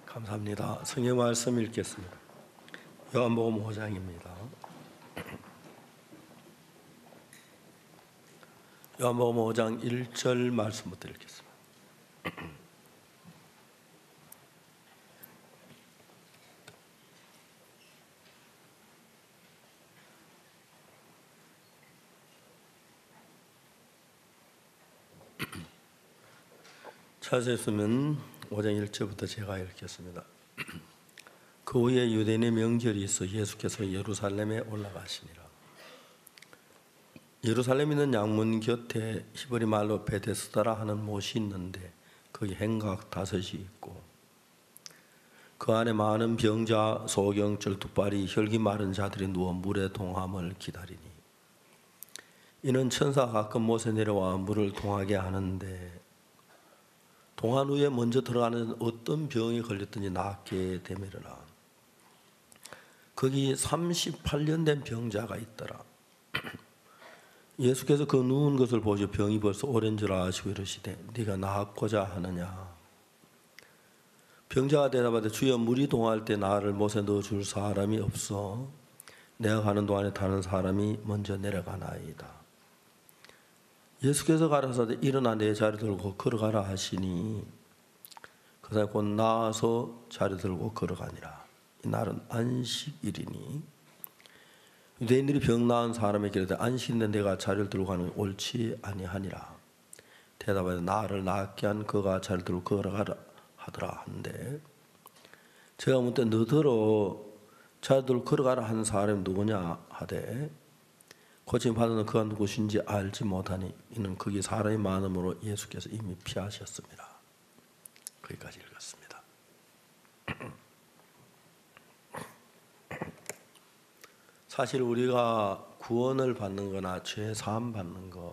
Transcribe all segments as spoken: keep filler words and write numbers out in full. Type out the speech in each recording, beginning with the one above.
감사합니다. 성경 말씀 읽겠습니다. 요한복음 오 장입니다. 요한복음 오 장 일 절 말씀부터 읽겠습니다. 찾으셨으면 오 장 일 절부터 제가 읽겠습니다. 그 후에 유대인의 명절이 있어 예수께서 예루살렘에 올라가시니라. 예루살렘에 있는 양문 곁에 히브리 말로 베데스다라 하는 못이 있는데 거기 행각 다섯이 있고 그 안에 많은 병자, 소경, 절뚝발이, 혈기 마른 자들이 누워 물의 동함을 기다리니 이는 천사가 가끔 못에 내려와 물을 동하게 하는데 동한 후에 먼저 들어가는 어떤 병이 걸렸든지 낫게 되밀어라. 거기 삼십팔 년 된 병자가 있더라. 예수께서 그 누운 것을 보시고 병이 벌써 오랜 줄 아시고 이르시되 네가 나았고자 하느냐. 병자가 대답하되 주여 물이 동할 때 나를 못에 넣어줄 사람이 없어 내가 가는 동안에 다른 사람이 먼저 내려가나이다. 예수께서 가라사대 일어나 내 자리 들고 걸어가라 하시니 그 사람이 곧 나아서 자리 들고 걸어가니라. 이 날은 안식일이니 유대인들이 병 나은 사람에게 이르되 안식일인데 내가 자리를 들고 가는 게 옳지 아니하니라. 대답하되 나를 낫게 한 그가 자리를 들고 걸어가라 하더라 한데 제가 묻되 너더러 자리를 들고 걸어가라 한 사람이 누구냐 하되 고침 받은 그가 누구신지 알지 못하니 이는 거기 사람이 많음으로 예수께서 이미 피하셨습니다. 거기까지 읽었습니다. 사실 우리가 구원을 받는 거나 죄 사함 받는 거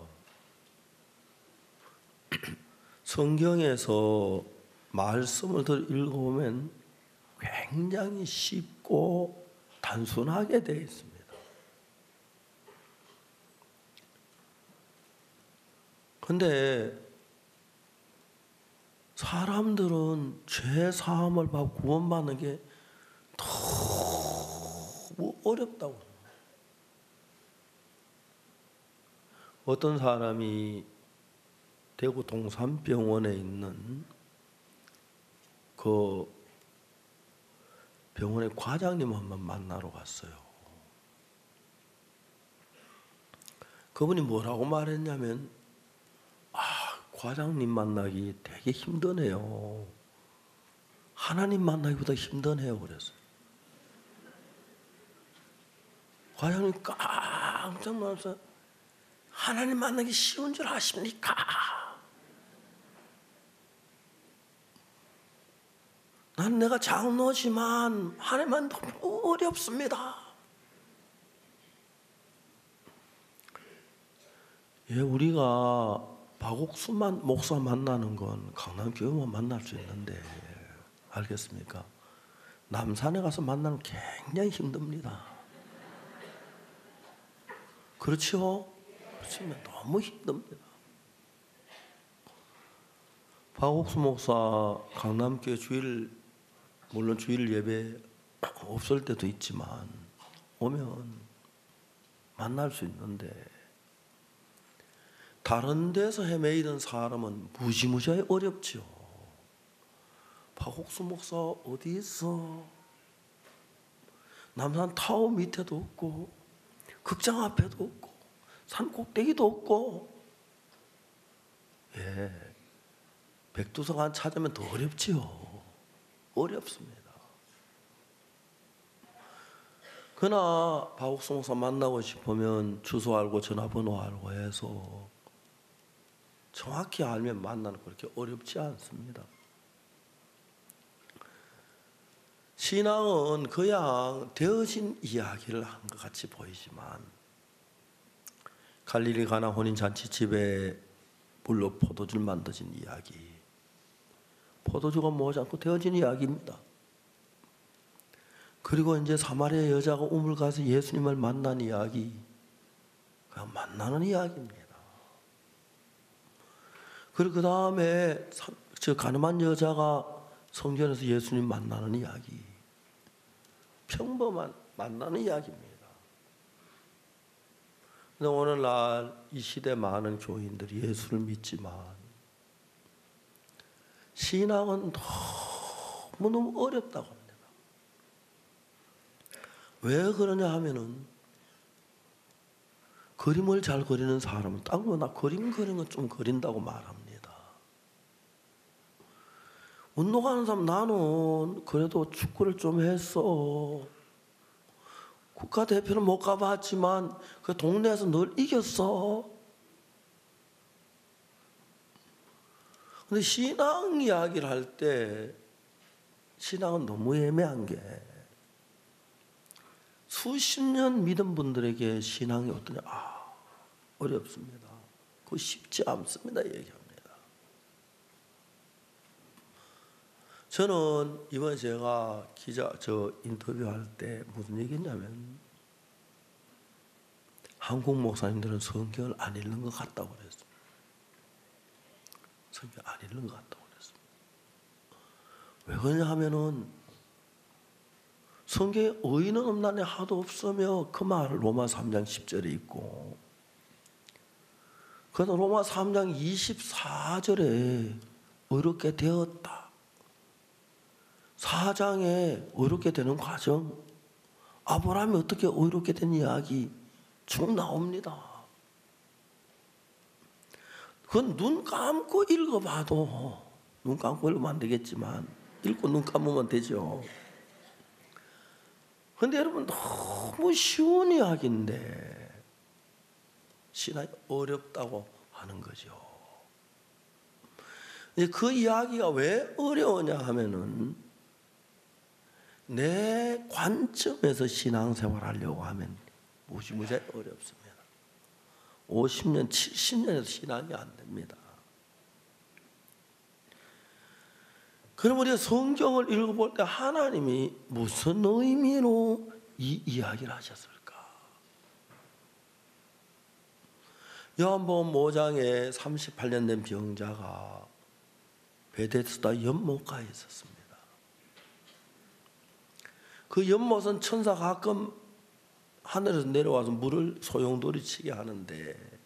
성경에서 말씀을 더 읽어보면 굉장히 쉽고 단순하게 되어 있습니다. 근데 사람들은 죄 사함을 받고 구원받는 게 너무 어렵다고. 어떤 사람이 대구 동산병원에 있는 그 병원의 과장님 한번 만나러 갔어요. 그분이 뭐라고 말했냐면 아, 과장님 만나기 되게 힘드네요. 하나님 만나기보다 힘드네요. 그랬어요. 과장님 깜짝 놀라서 하나님 만나기 쉬운 줄 아십니까? 난 내가 장로지만 하나님은 너무 어렵습니다. 예, 우리가 박옥수만 목사 만나는 건 강남교회만 만날 수 있는데 알겠습니까? 남산에 가서 만나면 굉장히 힘듭니다. 그렇죠? 그렇지만 너무 힘듭니다. 박옥수 목사 강남교회 주일 물론 주일 예배 없을 때도 있지만 오면 만날 수 있는데 다른 데서 헤매이던 사람은 무지무지하게 어렵죠. 박옥수 목사 어디 있어? 남산 타워 밑에도 없고 극장 앞에도 없고 산 꼭대기도 없고 예, 백두성안 찾으면 더 어렵지요. 어렵습니다. 그러나 박옥수 목사 만나고 싶으면 주소 알고 전화번호 알고 해서 정확히 알면 만나는 그렇게 어렵지 않습니다. 신앙은 그냥 되어진 이야기를 한 것 같이 보이지만 갈릴리 가나 혼인잔치집에 물로 포도주를 만드신 이야기, 포도주가 뭐지 않고 되어진 이야기입니다. 그리고 이제 사마리아 여자가 우물 가서 예수님을 만난 이야기, 그냥 만나는 이야기입니다. 그리고 그 다음에 저 가늠한 여자가 성전에서 예수님 만나는 이야기, 평범한 만나는 이야기입니다. 근데 오늘날 이 시대 많은 교인들이 예수를 믿지만 신앙은 너무너무 어렵다고 합니다. 왜 그러냐 하면은 그림을 잘 그리는 사람은 딴 거 나 그림 그리는 거 좀 그린다고 말합니다. 운동하는 사람 나는 그래도 축구를 좀 했어. 국가대표는 못 가봤지만 그 동네에서 늘 이겼어. 근데 신앙 이야기를 할 때 신앙은 너무 애매한 게 수십 년 믿은 분들에게 신앙이 어떠냐? 아, 어렵습니다. 그거 쉽지 않습니다. 얘기합니다. 저는 이번에 제가 기자 저 인터뷰할 때 무슨 얘기했냐면 한국 목사님들은 성경을 안 읽는 것 같다고 그랬습니다. 성경 안 읽는 것 같다고 그랬습니다. 왜 그러냐 하면은 성경에 의인은 없나니 하도 없으며 그 말 로마 삼 장 십 절에 있고, 그래서 로마 삼 장 이십사 절에 의롭게 되었다. 사 장에 의롭게 되는 과정, 아브라함이 어떻게 의롭게 된 이야기 쭉 나옵니다. 그건 눈 감고 읽어봐도, 눈 감고 읽으면 안 되겠지만 읽고 눈 감으면 되죠. 그런데 여러분 너무 쉬운 이야기인데 신앙이 어렵다고 하는 거죠. 그 이야기가 왜 어려우냐 하면은 내 관점에서 신앙생활 하려고 하면 무지무지하게 어렵습니다. 오십 년, 칠십 년에서 신앙이 안 됩니다. 그럼 우리가 성경을 읽어볼 때 하나님이 무슨 의미로 이 이야기를 하셨을까? 요한복음 오 장에 삼십팔 년 된 병자가 베데스다 연못가에 있었습니다. 그 연못은 천사가 가끔 하늘에서 내려와서 물을 소용돌이 치게 하는데,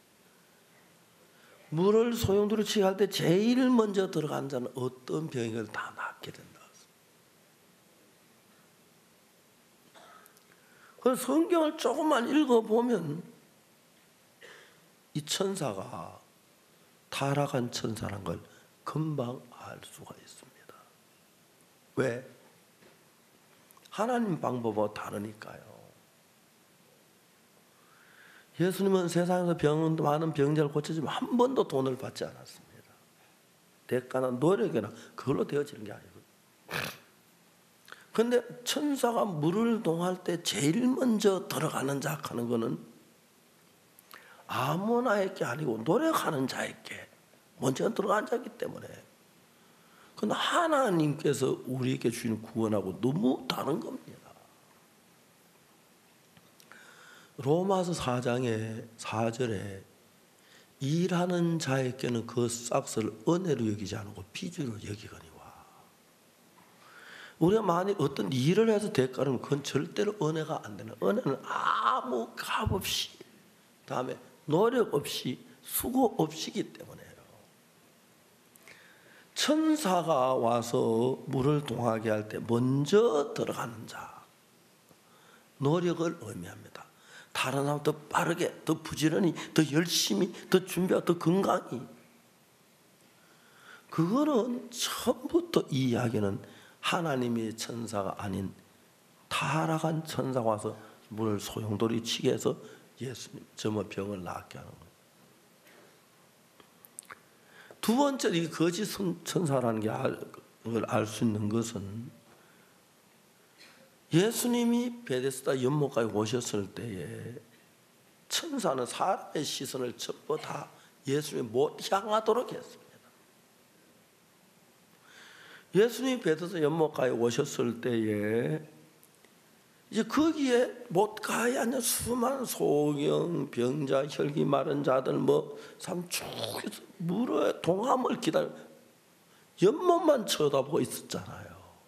물을 소용돌이 치게 할 때 제일 먼저 들어간 자는 어떤 병을 다 낫게 된다. 그래서 성경을 조금만 읽어보면 이 천사가 타락한 천사라는 걸 금방 알 수가 있습니다. 왜? 하나님 방법과 다르니까요. 예수님은 세상에서 병, 많은 병자를 고쳐주면 한 번도 돈을 받지 않았습니다. 대가나 노력이나 그걸로 되어지는 게 아니거든요. 그런데 천사가 물을 동할 때 제일 먼저 들어가는 자 하는 거는 아무나에게 아니고 노력하는 자에게 먼저 들어간 자이기 때문에, 그건 하나님께서 우리에게 주시는 구원하고 너무 다른 겁니다. 로마서 사 장의 사 절에 일하는 자에게는 그 싹스를 은혜로 여기지 않고 빚으로 여기거니와. 우리가 만약 어떤 일을 해서 대가를 하면 그건 절대로 은혜가 안 되는, 은혜는 아무 값 없이, 다음에 노력 없이, 수고 없이기 때문에요. 천사가 와서 물을 동하게 할 때 먼저 들어가는 자, 노력을 의미합니다. 다른 사람 더 빠르게, 더 부지런히, 더 열심히, 더 준비하고 더 건강히. 그거는 처음부터 이 이야기는 하나님의 천사가 아닌 타락한 천사가 와서 물을 소용돌이 치게 해서 예수님 저뭐 병을 낫게 하는 거예요. 두 번째, 이 거짓 천사라는 걸 알 수 있는 것은 예수님이 베데스다 연못가에 오셨을 때에 천사는 사람의 시선을 전부 다 예수님이 못 향하도록 했습니다. 예수님이 베데스다 연못가에 오셨을 때에 이제 거기에 못 가야 하는 수많은 소경, 병자, 혈기 마른 자들 뭐 삼축에서 물에 동함을 기다려. 옆몸만 쳐다보고 있었잖아요.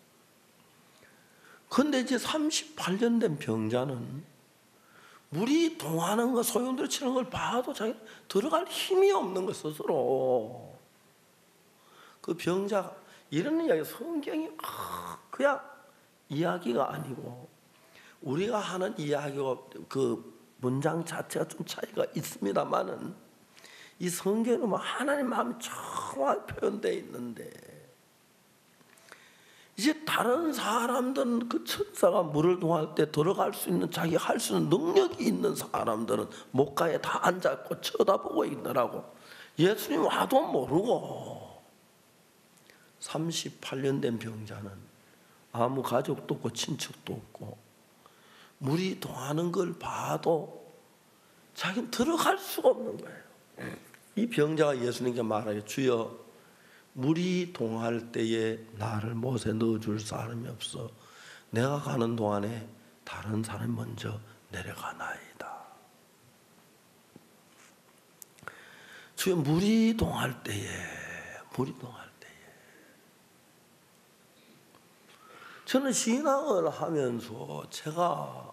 그런데 이제 삼십팔 년 된 병자는 물이 동하는 거, 소용돌이 치는 걸 봐도 자기 들어갈 힘이 없는 거 스스로. 그 병자가 이런 이야기, 성경이 그냥 이야기가 아니고 우리가 하는 이야기와 그 문장 자체가 좀 차이가 있습니다만은 이 성경은 뭐 하나님 마음이 정확히 표현되어 있는데, 이제 다른 사람들은 그 천사가 물을 동할 때 들어갈 수 있는, 자기 할 수 있는 능력이 있는 사람들은 목가에 다 앉아있고 쳐다보고 있느라고 예수님 와도 모르고, 삼십팔 년 된 병자는 아무 가족도 없고 친척도 없고 물이 동하는 걸 봐도 자기는 들어갈 수가 없는 거예요. 이 병자가 예수님께 말하여 주여 물이 동할 때에 나를 못에 넣어줄 사람이 없어 내가 가는 동안에 다른 사람이 먼저 내려가나이다. 주여 물이 동할 때에 물이 동할 때에 저는 신앙을 하면서 제가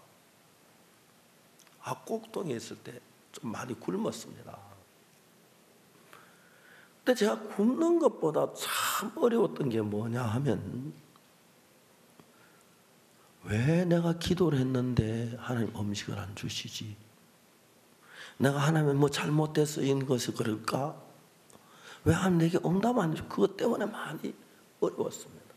압곡동에 있을 때 좀 많이 굶었습니다. 근데 제가 굶는 것보다 참 어려웠던 게 뭐냐 하면, 왜 내가 기도를 했는데 하나님 음식을 안 주시지? 내가 하나님 뭐 잘못돼서 인 것이 그럴까? 왜 하나님 내게 응답 안 주시고, 그것 때문에 많이 어려웠습니다.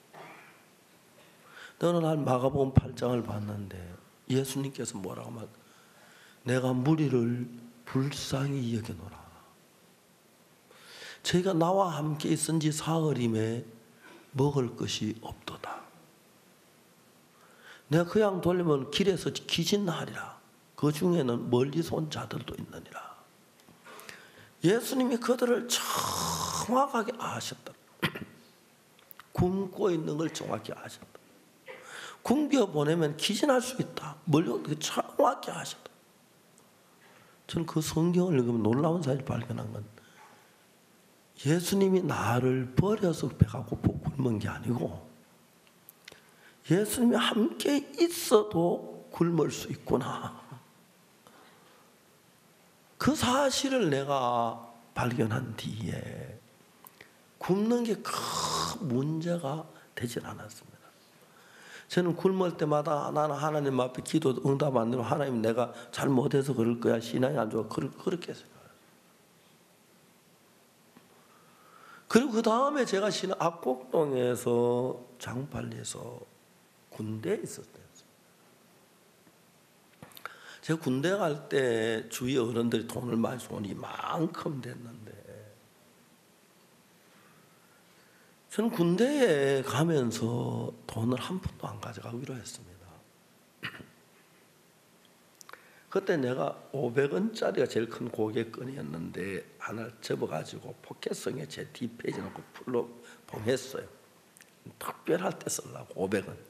어느 날 마가복음 팔 장을 봤는데 예수님께서 뭐라고 말? 내가 무리를 불쌍히 여겨노라. 저희가 나와 함께 있은 지 사흘임에 먹을 것이 없도다. 내가 그냥 돌리면 길에서 기진하리라. 그 중에는 멀리서 온 자들도 있느니라. 예수님이 그들을 정확하게 아셨다. 굶고 있는 걸 정확히 아셨다. 굶겨 보내면 기진할 수 있다. 멀리 어떻게 정확히 아셨다. 저는 그 성경을 읽으면 놀라운 사실을 발견한 건, 예수님이 나를 버려서 배가 고프고 굶은 게 아니고 예수님이 함께 있어도 굶을 수 있구나. 그 사실을 내가 발견한 뒤에 굶는 게 큰 문제가 되질 않았습니다. 저는 굶을 때마다 나는 하나님 앞에 기도 응답 안 되면 하나님 내가 잘못해서 그럴 거야, 신앙이 안 좋아, 그렇게 생각해요. 그리고 그 다음에 제가 신앙 압곡동에서 장팔리에서 군대에 있었어요. 제가 군대 갈 때 주위 어른들이 돈을 많이 쏘니 이만큼 됐는데, 저는 군대에 가면서 돈을 한 푼도 안 가져가기로 했습니다. 그때 내가 오백 원짜리가 제일 큰 고객권이었는데 하나를 접어가지고 포켓성에 제 뒷페이지 놓고 풀로 봉했어요. 특별할 때 쓰려고 오백 원.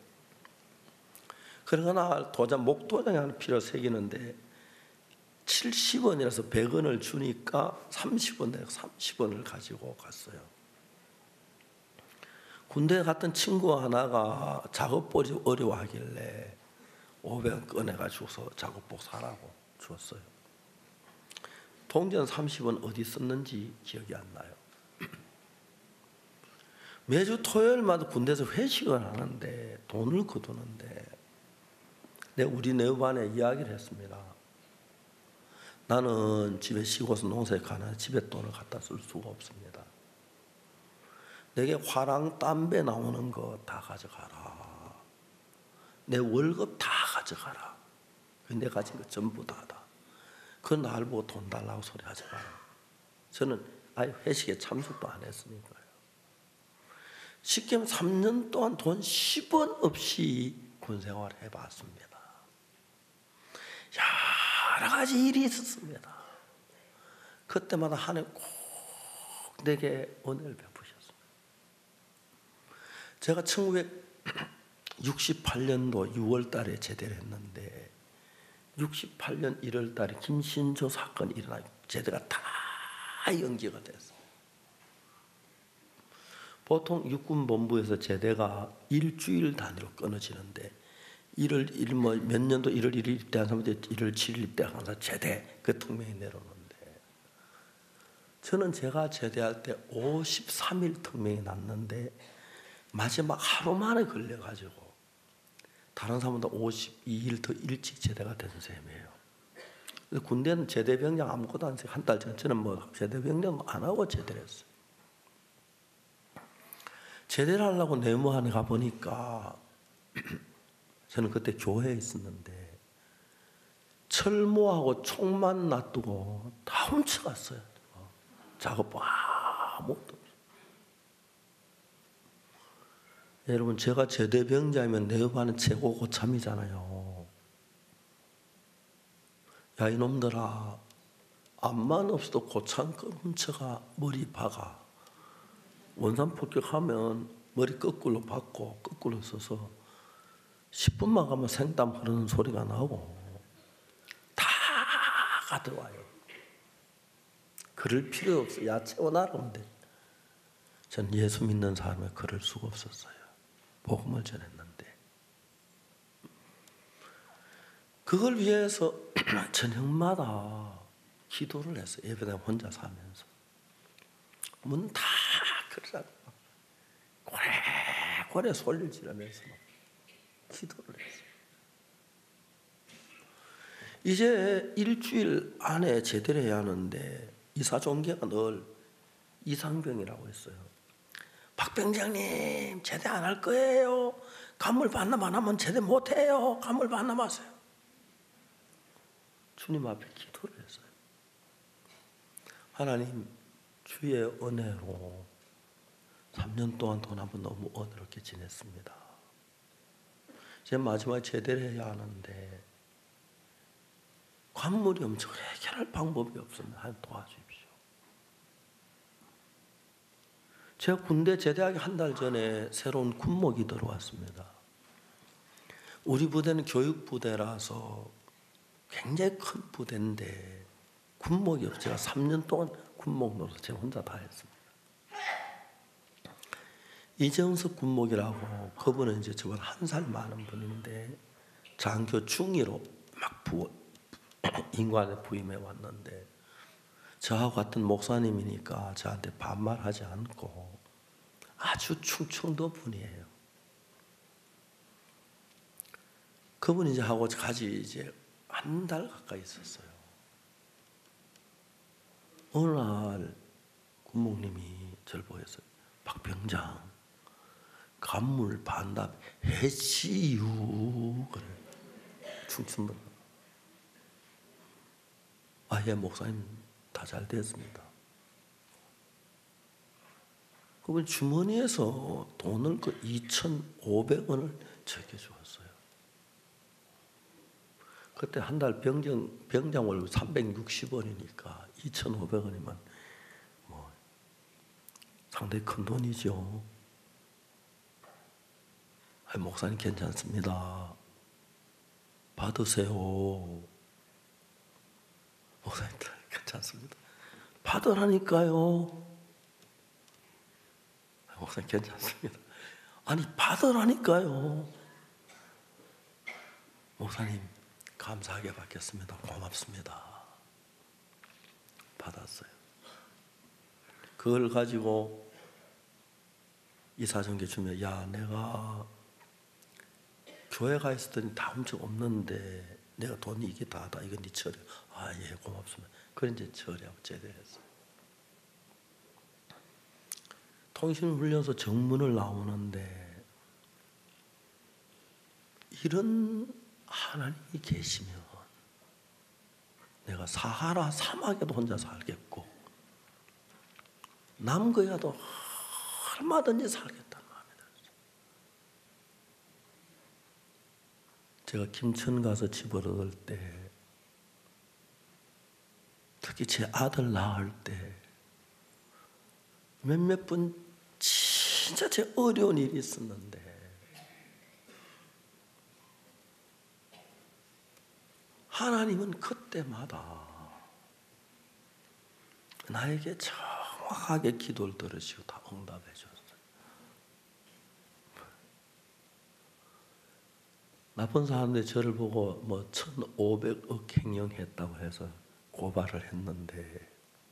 그러나 도장, 목도장이 하나 필요 새기는데 칠십 원이라서 백 원을 주니까 삼십 원 내고 삼십 원을 가지고 갔어요. 군대에 갔던 친구 하나가 작업복이 어려워하길래 오백 원 꺼내가지고서 작업복 사라고 줬어요. 동전 삼십 원 어디 썼는지 기억이 안 나요. 매주 토요일마다 군대에서 회식을 하는데 돈을 거두는데, 내가 우리 내반에 이야기를 했습니다. 나는 집에 쉬고서 농사에 가는 집에 돈을 갖다 쓸 수가 없습니다. 내게 화랑 담배 나오는 거 다 가져가라. 내 월급 다 가져가라. 내 가진 거 전부 다다. 그 날 보고 돈 달라고 소리 하지 마라. 저는 아예 회식에 참석도 안 했으니까요. 쉽게 말하면 삼 년 동안 돈 십 원 없이 군생활을 해봤습니다. 여러 가지 일이 있었습니다. 그때마다 하나님 꼭 내게 은혜를 베푸셨습니다. 제가 천구백육십팔 년도 유월 달에 제대를 했는데 육십팔 년 일월 달에 김신조 사건이 일어나고 제대가 다 연기가 됐어요. 보통 육군본부에서 제대가 일주일 단위로 끊어지는데 일월 일 뭐 몇 년도 일월 일 일 입대한 사람들 일월 칠 일 입대한 사람 제대 그 특명이 내려오는데 저는 제가 제대할 때 오십삼 일 특명이 났는데 마지막 하루 만에 걸려가지고 다른 사람보다 오십이 일 더 일찍 제대가 된 셈이에요. 군대는 제대병장 아무것도 안 했어요. 한 달 전 저는 뭐 제대병장 안 하고 제대를 했어요. 제대를 하려고 내무안에 가보니까 저는 그때 교회에 있었는데 철모하고 총만 놔두고 다 훔쳐갔어요. 작업 아무것도 없어요. 여러분 제가 제대병장이면 내무안은 최고 고참이잖아요. 야 이놈들아 암만 없어도 고참껏 훔쳐가 머리 박아. 원산 폭격하면 머리 거꾸로 박고 거꾸로 서서 십 분만 가면 생땀 흐르는 소리가 나고 다 가져와요. 그럴 필요 없어. 야 채워놔라. 전 예수 믿는 사람이 그럴 수가 없었어요. 복음을 전했는데 그걸 위해서 저녁마다 기도를 했어요. 예배당 혼자 사면서 문 다 그러잖아요. 고래고래 소리를 지르면서 기도를 했어요. 이제 일주일 안에 제대로 해야 하는데 이사종계가 늘 이상병이라고 했어요. 박 병장님 제대 안 할 거예요. 간물 반납 안 하면 제대 못해요. 간물 반납하세요. 주님 앞에 기도를 했어요. 하나님 주의 은혜로 삼 년 동안 돈 한 번 너무 어렵게 지냈습니다. 제 마지막에 제대로 해야 하는데 관물이 엄청 해결할 방법이 없었는데 하나님 도와주십시오. 제가 군대 제대하기 한 달 전에 새로운 군목이 들어왔습니다. 우리 부대는 교육부대라서 굉장히 큰 부대인데 군목이 없어요. 제가 삼 년 동안 군목 노릇 제가 혼자 다 했습니다. 이정석 군목이라고 그분은 이제 저보다 한 살 많은 분인데 장교 중위로 막 부, 인관에 부임해 왔는데 저하고 같은 목사님이니까 저한테 반말하지 않고 아주 충청도 분이에요. 그분이 이제 하고 같이 이제 한 달 가까이 있었어요. 어느 날 군목님이 저를 보여서 박 병장 간물 반납 해지유 그래. 충청도. 아, 예, 목사님 다 잘 됐습니다. 그분 주머니에서 돈을 그 이천오백 원을 저에게 주었어요. 그때 한 달 병장, 병장 월급 삼백육십 원이니까 이천오백 원이면 뭐 상당히 큰 돈이죠. 아니, 목사님 괜찮습니다. 받으세요. 목사님 괜찮습니다. 받으라니까요. 목사님 괜찮습니다. 아니 받으라니까요. 목사님 감사하게 받겠습니다. 고맙습니다. 받았어요. 그걸 가지고 이사정계 주면 야 내가 교회 가 있었더니 다 훔쳐 없는데 내가 돈이 이게 다다 이건 네 처리. 아 예 고맙습니다. 그래 이제 처리하고 제대했어요. 통신훈련소 정문을 나오는데 이런 하나님이 계시면 내가 사하라 사막에도 혼자 살겠고 남거야도 얼마든지 살겠다는 마음이 들었어요. 제가 김천 가서 집을 얻을 때 특히 제 아들 낳을 때 몇몇 분 진짜 제 어려운 일이 있었는데 하나님은 그때마다 나에게 정확하게 기도를 들으시고 다 응답해 주셨어요. 나쁜 사람들이 저를 보고 뭐 천오백억 횡령했다고 해서 고발을 했는데,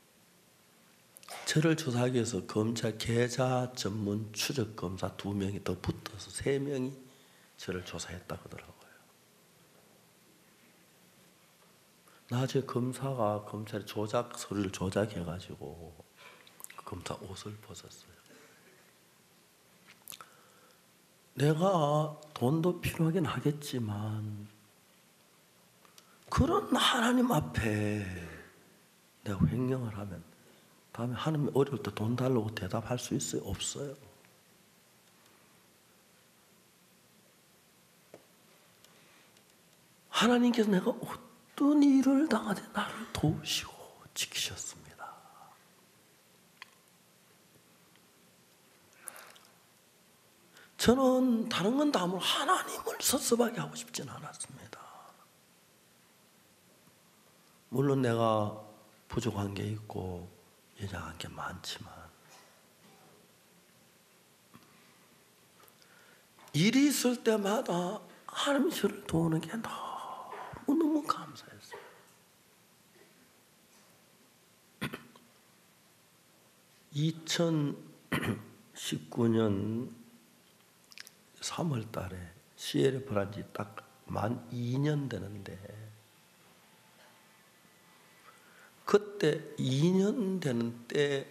저를 조사하기 위해서 검찰 계좌 전문 추적 검사 두 명이 더 붙어서 세 명이 저를 조사했다고 하더라고요. 나중에 검사가 검찰이 조작 서류를 조작해가지고 검사 옷을 벗었어요. 내가 돈도 필요하긴 하겠지만 그런 하나님 앞에 내가 횡령을 하면 다음에 하나님이 어려울 때 돈 달라고 대답할 수 있어요? 없어요. 하나님께서 내가 어떤 일을 당하되 나를 도우시고 지키셨습니다. 저는 다른 건 다 모르고 하나님을 섭섭하게 하고 싶진 않았습니다. 물론 내가 부족한 게 있고 예정한 게 많지만 일이 있을 때마다 하나님이 저를 도우는 게 너무너무 감사했어요. 이천십구 년 삼월 달에 씨엘에프를 한 지 딱 만 이 년 되는데, 그때 이 년 되는 때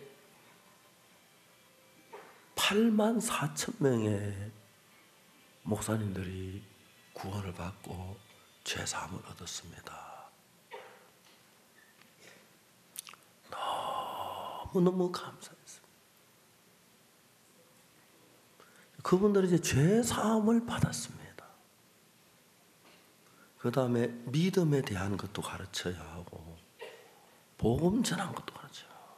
팔만 사천 명의 목사님들이 구원을 받고 죄사함을 얻었습니다. 너무너무 감사했습니다. 그분들이 이제 죄사함을 받았습니다. 그 다음에 믿음에 대한 것도 가르쳐야 하고 복음 전하는 것도 가르쳐야 하고,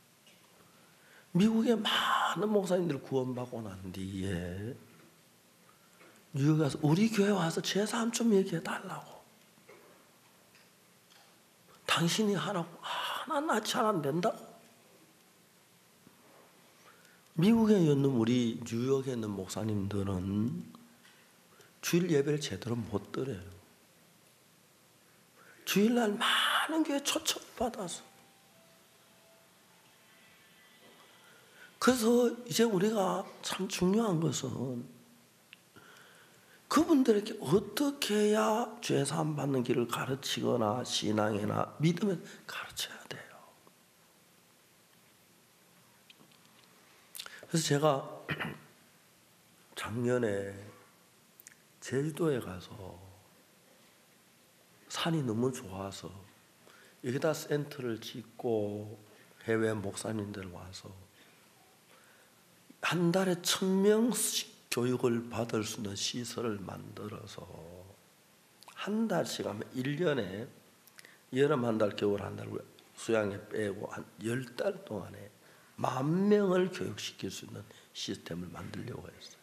미국의 많은 목사님들이 구원받고 난 뒤에 뉴욕에 와서 우리 교회 와서 죄사함 좀 얘기해 달라고. 당신이 하라고. 아, 난 나 잘 안 된다고. 미국에 있는 우리 뉴욕에 있는 목사님들은 주일 예배를 제대로 못 드려요. 주일날 많은 교회 초청을 받아서. 그래서 이제 우리가 참 중요한 것은 그분들에게 어떻게 해야 죄사함 받는 길을 가르치거나 신앙이나 믿음에 가르쳐야 돼요. 그래서 제가 작년에 제주도에 가서 산이 너무 좋아서 여기다 센터를 짓고 해외 목사님들 와서 한 달에 천 명씩 교육을 받을 수 있는 시설을 만들어서 한 달씩 하면 일 년에 여름 한 달, 겨울 한 달 수양에 빼고 한 열 달 동안에 만 명을 교육시킬 수 있는 시스템을 만들려고 했어요.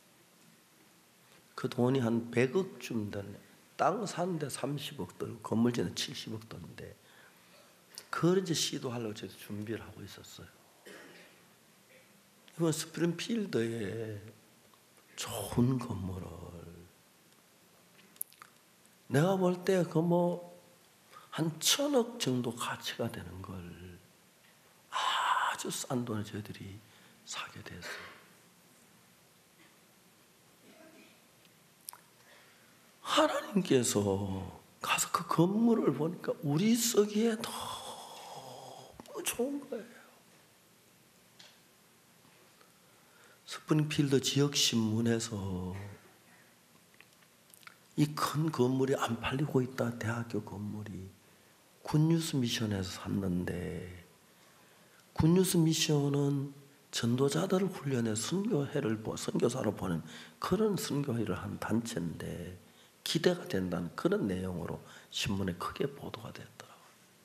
그 돈이 한 백억쯤 되는, 땅 사는데 삼십억 들고 건물 짓는 칠십억 들는데 그걸 이제 시도하려고 제가 준비를 하고 있었어요. 이번 스프링필드에 좋은 건물을 내가 볼 때 그 뭐 한 천억 정도 가치가 되는 걸 아주 싼 돈에 저희들이 사게 됐어요. 하나님께서 가서 그 건물을 보니까 우리 쓰기에 너무 좋은 거예요. 스프링필드 지역신문에서 이 큰 건물이 안 팔리고 있다, 대학교 건물이. 굿뉴스 미션에서 샀는데, 굿뉴스 미션은 전도자들을 훈련해 선교회를, 선교사로 보낸 그런 선교회를 한 단체인데 기대가 된다는 그런 내용으로 신문에 크게 보도가 됐더라고요.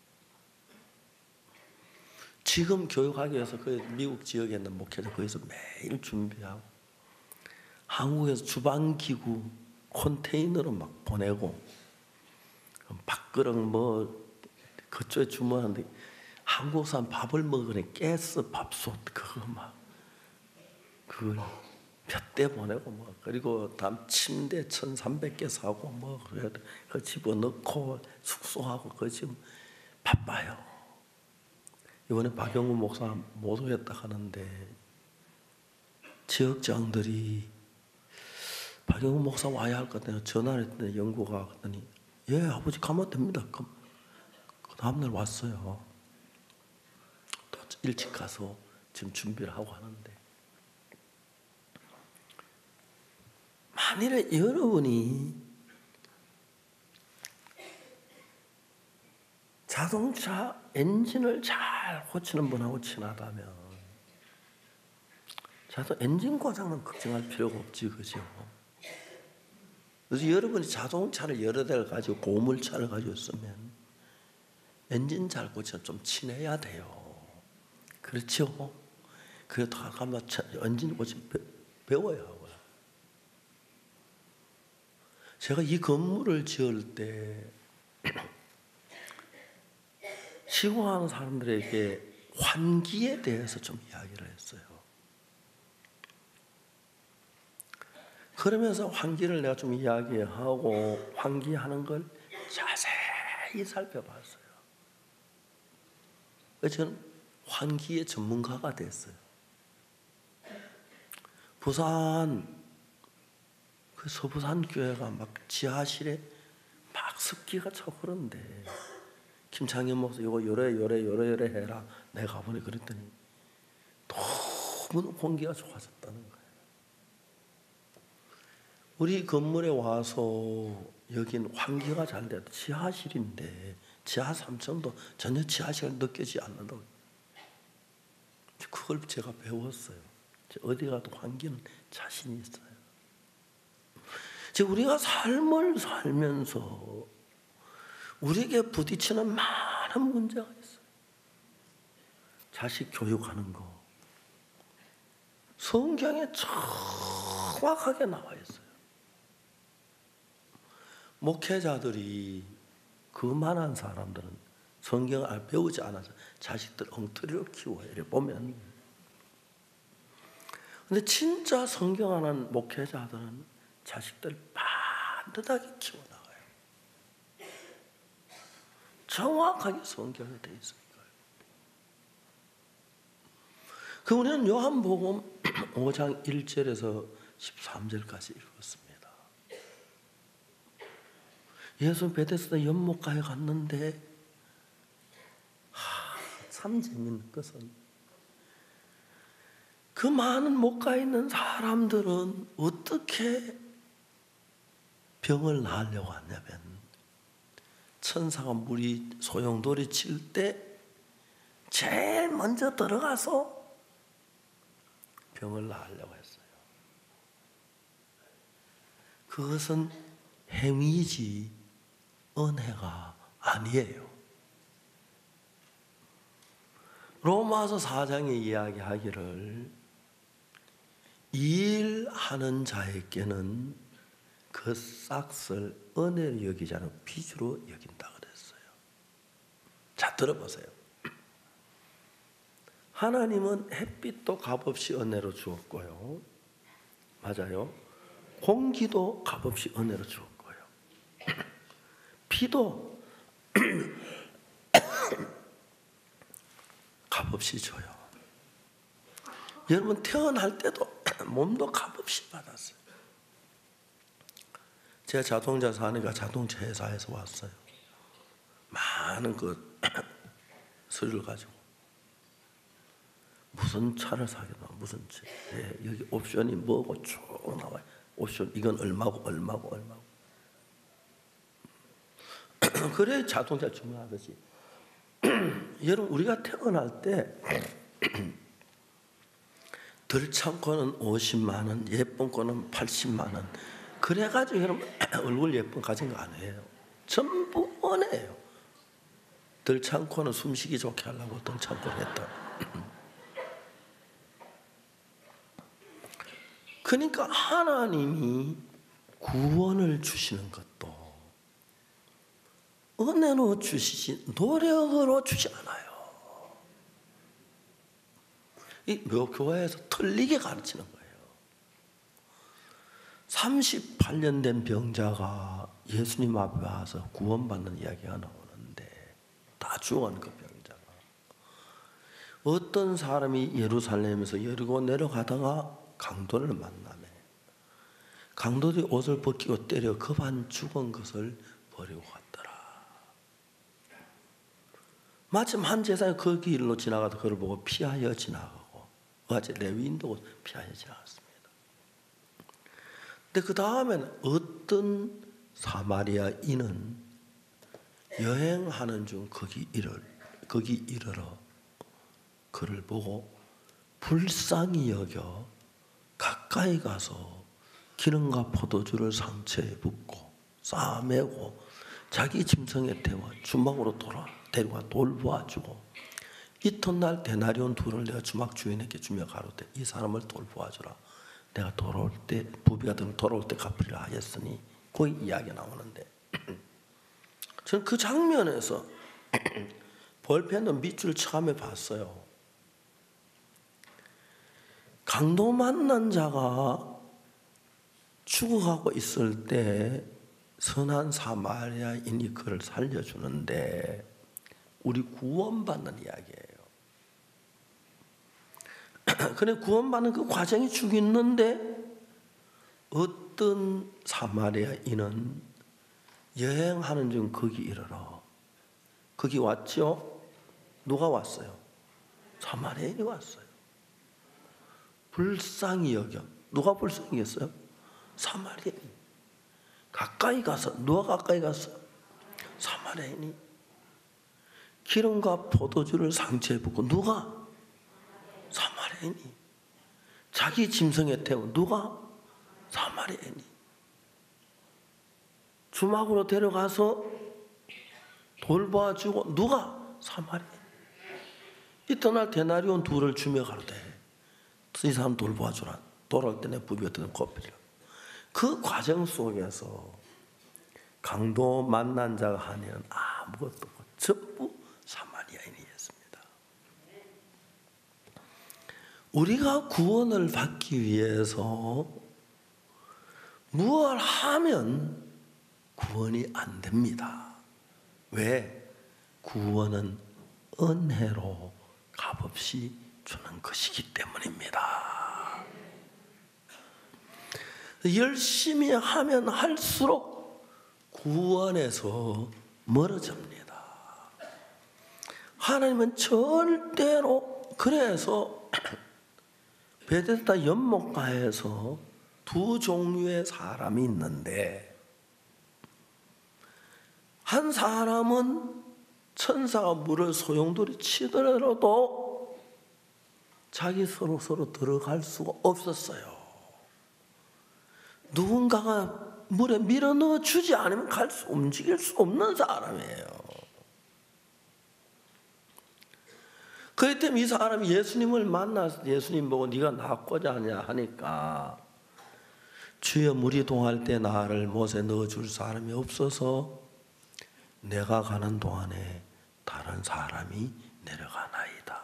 지금 교육하기 위해서 그 미국 지역에 있는 목회자 거기서 매일 준비하고, 한국에서 주방기구 컨테이너로 막 보내고, 밥그릇 뭐 그쪽에 주문하는데 한국 사람 밥을 먹으니 가스 밥솥 그거 막 그걸 몇 대 보내고 뭐 그리고 다음 침대 천삼백 개 사고 뭐 그 집어넣고 숙소하고 그 지금 바빠요. 이번에 박영우 목사 못 오겠다 하는데 지역장들이 박영우 목사 와야 할 것 같아요. 전화를 했더니 영구가 그랬더니 예 아버지 가면 됩니다. 그 다음날 왔어요. 또 일찍 가서 지금 준비를 하고 하는데 만일에 여러분이 자동차 엔진을 잘 고치는 분하고 친하다면 자동 엔진 고장은 걱정할 필요가 없지, 그죠? 그래서 여러분이 자동차를 여러 대를 가지고 고물차를 가지고 있으면 엔진 잘 고치면 좀 친해야 돼요. 그렇죠? 그래도 가면 엔진 고치면 배워야 하고요. 제가 이 건물을 지을 때 시공하는 사람들에게 환기에 대해서 좀 이야기를 했어요. 그러면서 환기를 내가 좀 이야기하고 환기하는 걸 자세히 살펴봤어요. 그래서 저는 환기의 전문가가 됐어요. 부산 그 서부산 교회가 막 지하실에 막 습기가 차고 그런데 김창현 목사 이거 요래 요래 요래 요래 해라 내가 가보니 그랬더니 너무 공기가 좋아졌다는 거예요. 우리 건물에 와서 여긴 환기가 잘 돼도 지하실인데 지하 삼 층도 전혀 지하실을 느끼지 않는다고. 그걸 제가 배웠어요. 어디 가도 환기는 자신이 있어요. 우리가 삶을 살면서 우리에게 부딪히는 많은 문제가 있어요. 자식 교육하는 거 성경에 정확하게 나와 있어요. 목회자들이 그만한 사람들은 성경을 배우지 않아서 자식들 엉터리로 키워요. 이렇게 보면. 근데 진짜 성경 아는 목회자들은 자식들 반듯하게 키워나가요. 정확하게 성경에 되어 있으니까요. 그 우리는 요한복음 오 장 일 절에서 십삼 절까지 읽었습니다. 예수 베데스다 연못가에 갔는데 하, 참 재밌는 것은 그 많은 못가 있는 사람들은 어떻게 병을 나으려고 하냐면 천사가 물이 소용돌이 칠 때 제일 먼저 들어가서 병을 나으려고 했어요. 그것은 행위지 은혜가 아니에요. 로마서 사 장에 이야기하기를 일하는 자에게는 그 싹을 은혜로 여기지 않고 빚으로 여긴다 그랬어요. 자, 들어보세요. 하나님은 햇빛도 값없이 은혜로 주었고요. 맞아요. 공기도 값없이 은혜로 주었고요. 피도 값없이 줘요. 여러분 태어날 때도 몸도 값없이 받았어요. 제가 자동차 사니까 자동차 회사에서 왔어요. 많은 그 서류를 가지고 무슨 차를 사겠나 무슨 차. 예, 여기 옵션이 뭐고 쭉 나와요. 옵션 이건 얼마고 얼마고 얼마고. 그래 자동차 주문하듯이. 여러분 우리가 태어날 때 덜 참고는 오십만 원, 예쁜 거는 팔십만 원. 그래가지고 여러분 얼굴 예쁜 가진 거 아니에요. 전부 은혜예요. 덜 참고는 숨쉬기 좋게 하려고 덜 참고를 했다. 그러니까 하나님이 구원을 주시는 것도 은혜로 주시지 노력으로 주지 않아요. 이 교회에서 틀리게 가르치는 거예요. 삼십팔 년 된 병자가 예수님 앞에 와서 구원받는 이야기가 나오는데 다 죽은 그 병자가 어떤 사람이 예루살렘에서 여리고 내려가다가 강도를 만나네. 강도들이 옷을 벗기고 때려 급한 죽은 것을 버리고 갔더라. 마침 한 제사장이 그 길로 지나가다 그걸 보고 피하여 지나가고 어제 레위인도 피하여 지나갔습니다. 근데 그 다음에는 어떤 사마리아인은 여행하는 중 거기 이를 거기 이르러 그를 보고 불쌍히 여겨 가까이 가서 기름과 포도주를 상처에 붓고 싸매고 자기 짐승에 태워 주막으로 돌아 데려가 돌보아주고 이튿날 데나리온 둘을 내가 주막 주인에게 주며 가로되 이 사람을 돌보아주라. 내가 돌아올 때 부비가 되면 돌아올 때 갚으리라 하였으니 그 이야기가 나오는데 저는 그 장면에서 볼펜도 밑줄 처음에 봤어요. 강도 만난 자가 죽어가고 있을 때 선한 사마리아인이 그를 살려주는데 우리 구원받는 이야기예요. 그래 구원받는 그 과정이 쭉 있는데 어떤 사마리아인은 여행하는 중 거기 이르러 거기 왔죠? 누가 왔어요? 사마리아인이 왔어요. 불쌍히 여겨. 누가 불쌍히 여겼어요? 사마리아인. 가까이 가서 누가 가까이 갔어? 사마리아인이 기름과 포도주를 상처에 붓고 누가? 사마리아인이 자기 짐승에 태워 누가? 사마리아인이 주막으로 데려가서 돌봐주고 누가? 사마리아인. 이튿날 데나리온 둘을 주며 가로되 이 사람 돌봐주라. 돌아올 때 내 부비가 되는 곱이라. 그 과정 속에서 강도 만난 자가 하는 아무것도 없고 전부 사마리아인이었습니다. 우리가 구원을 받기 위해서 무엇을 하면 구원이 안 됩니다. 왜? 구원은 은혜로 값없이 주는 것이기 때문입니다. 열심히 하면 할수록 구원에서 멀어집니다. 하나님은 절대로 그래서 베데스다 연못가에서 두 종류의 사람이 있는데 한 사람은 천사가 물을 소용돌이 치더라도 자기 서로 서로 들어갈 수가 없었어요. 누군가가 물에 밀어 넣어 주지 않으면 갈 수, 움직일 수 없는 사람이에요. 그렇기 때문에 이 사람이 예수님을 만나서 예수님 보고 네가 낫고자 하냐 하니까 주여 물이 동할 때 나를 못에 넣어줄 사람이 없어서 내가 가는 동안에 다른 사람이 내려가나이다.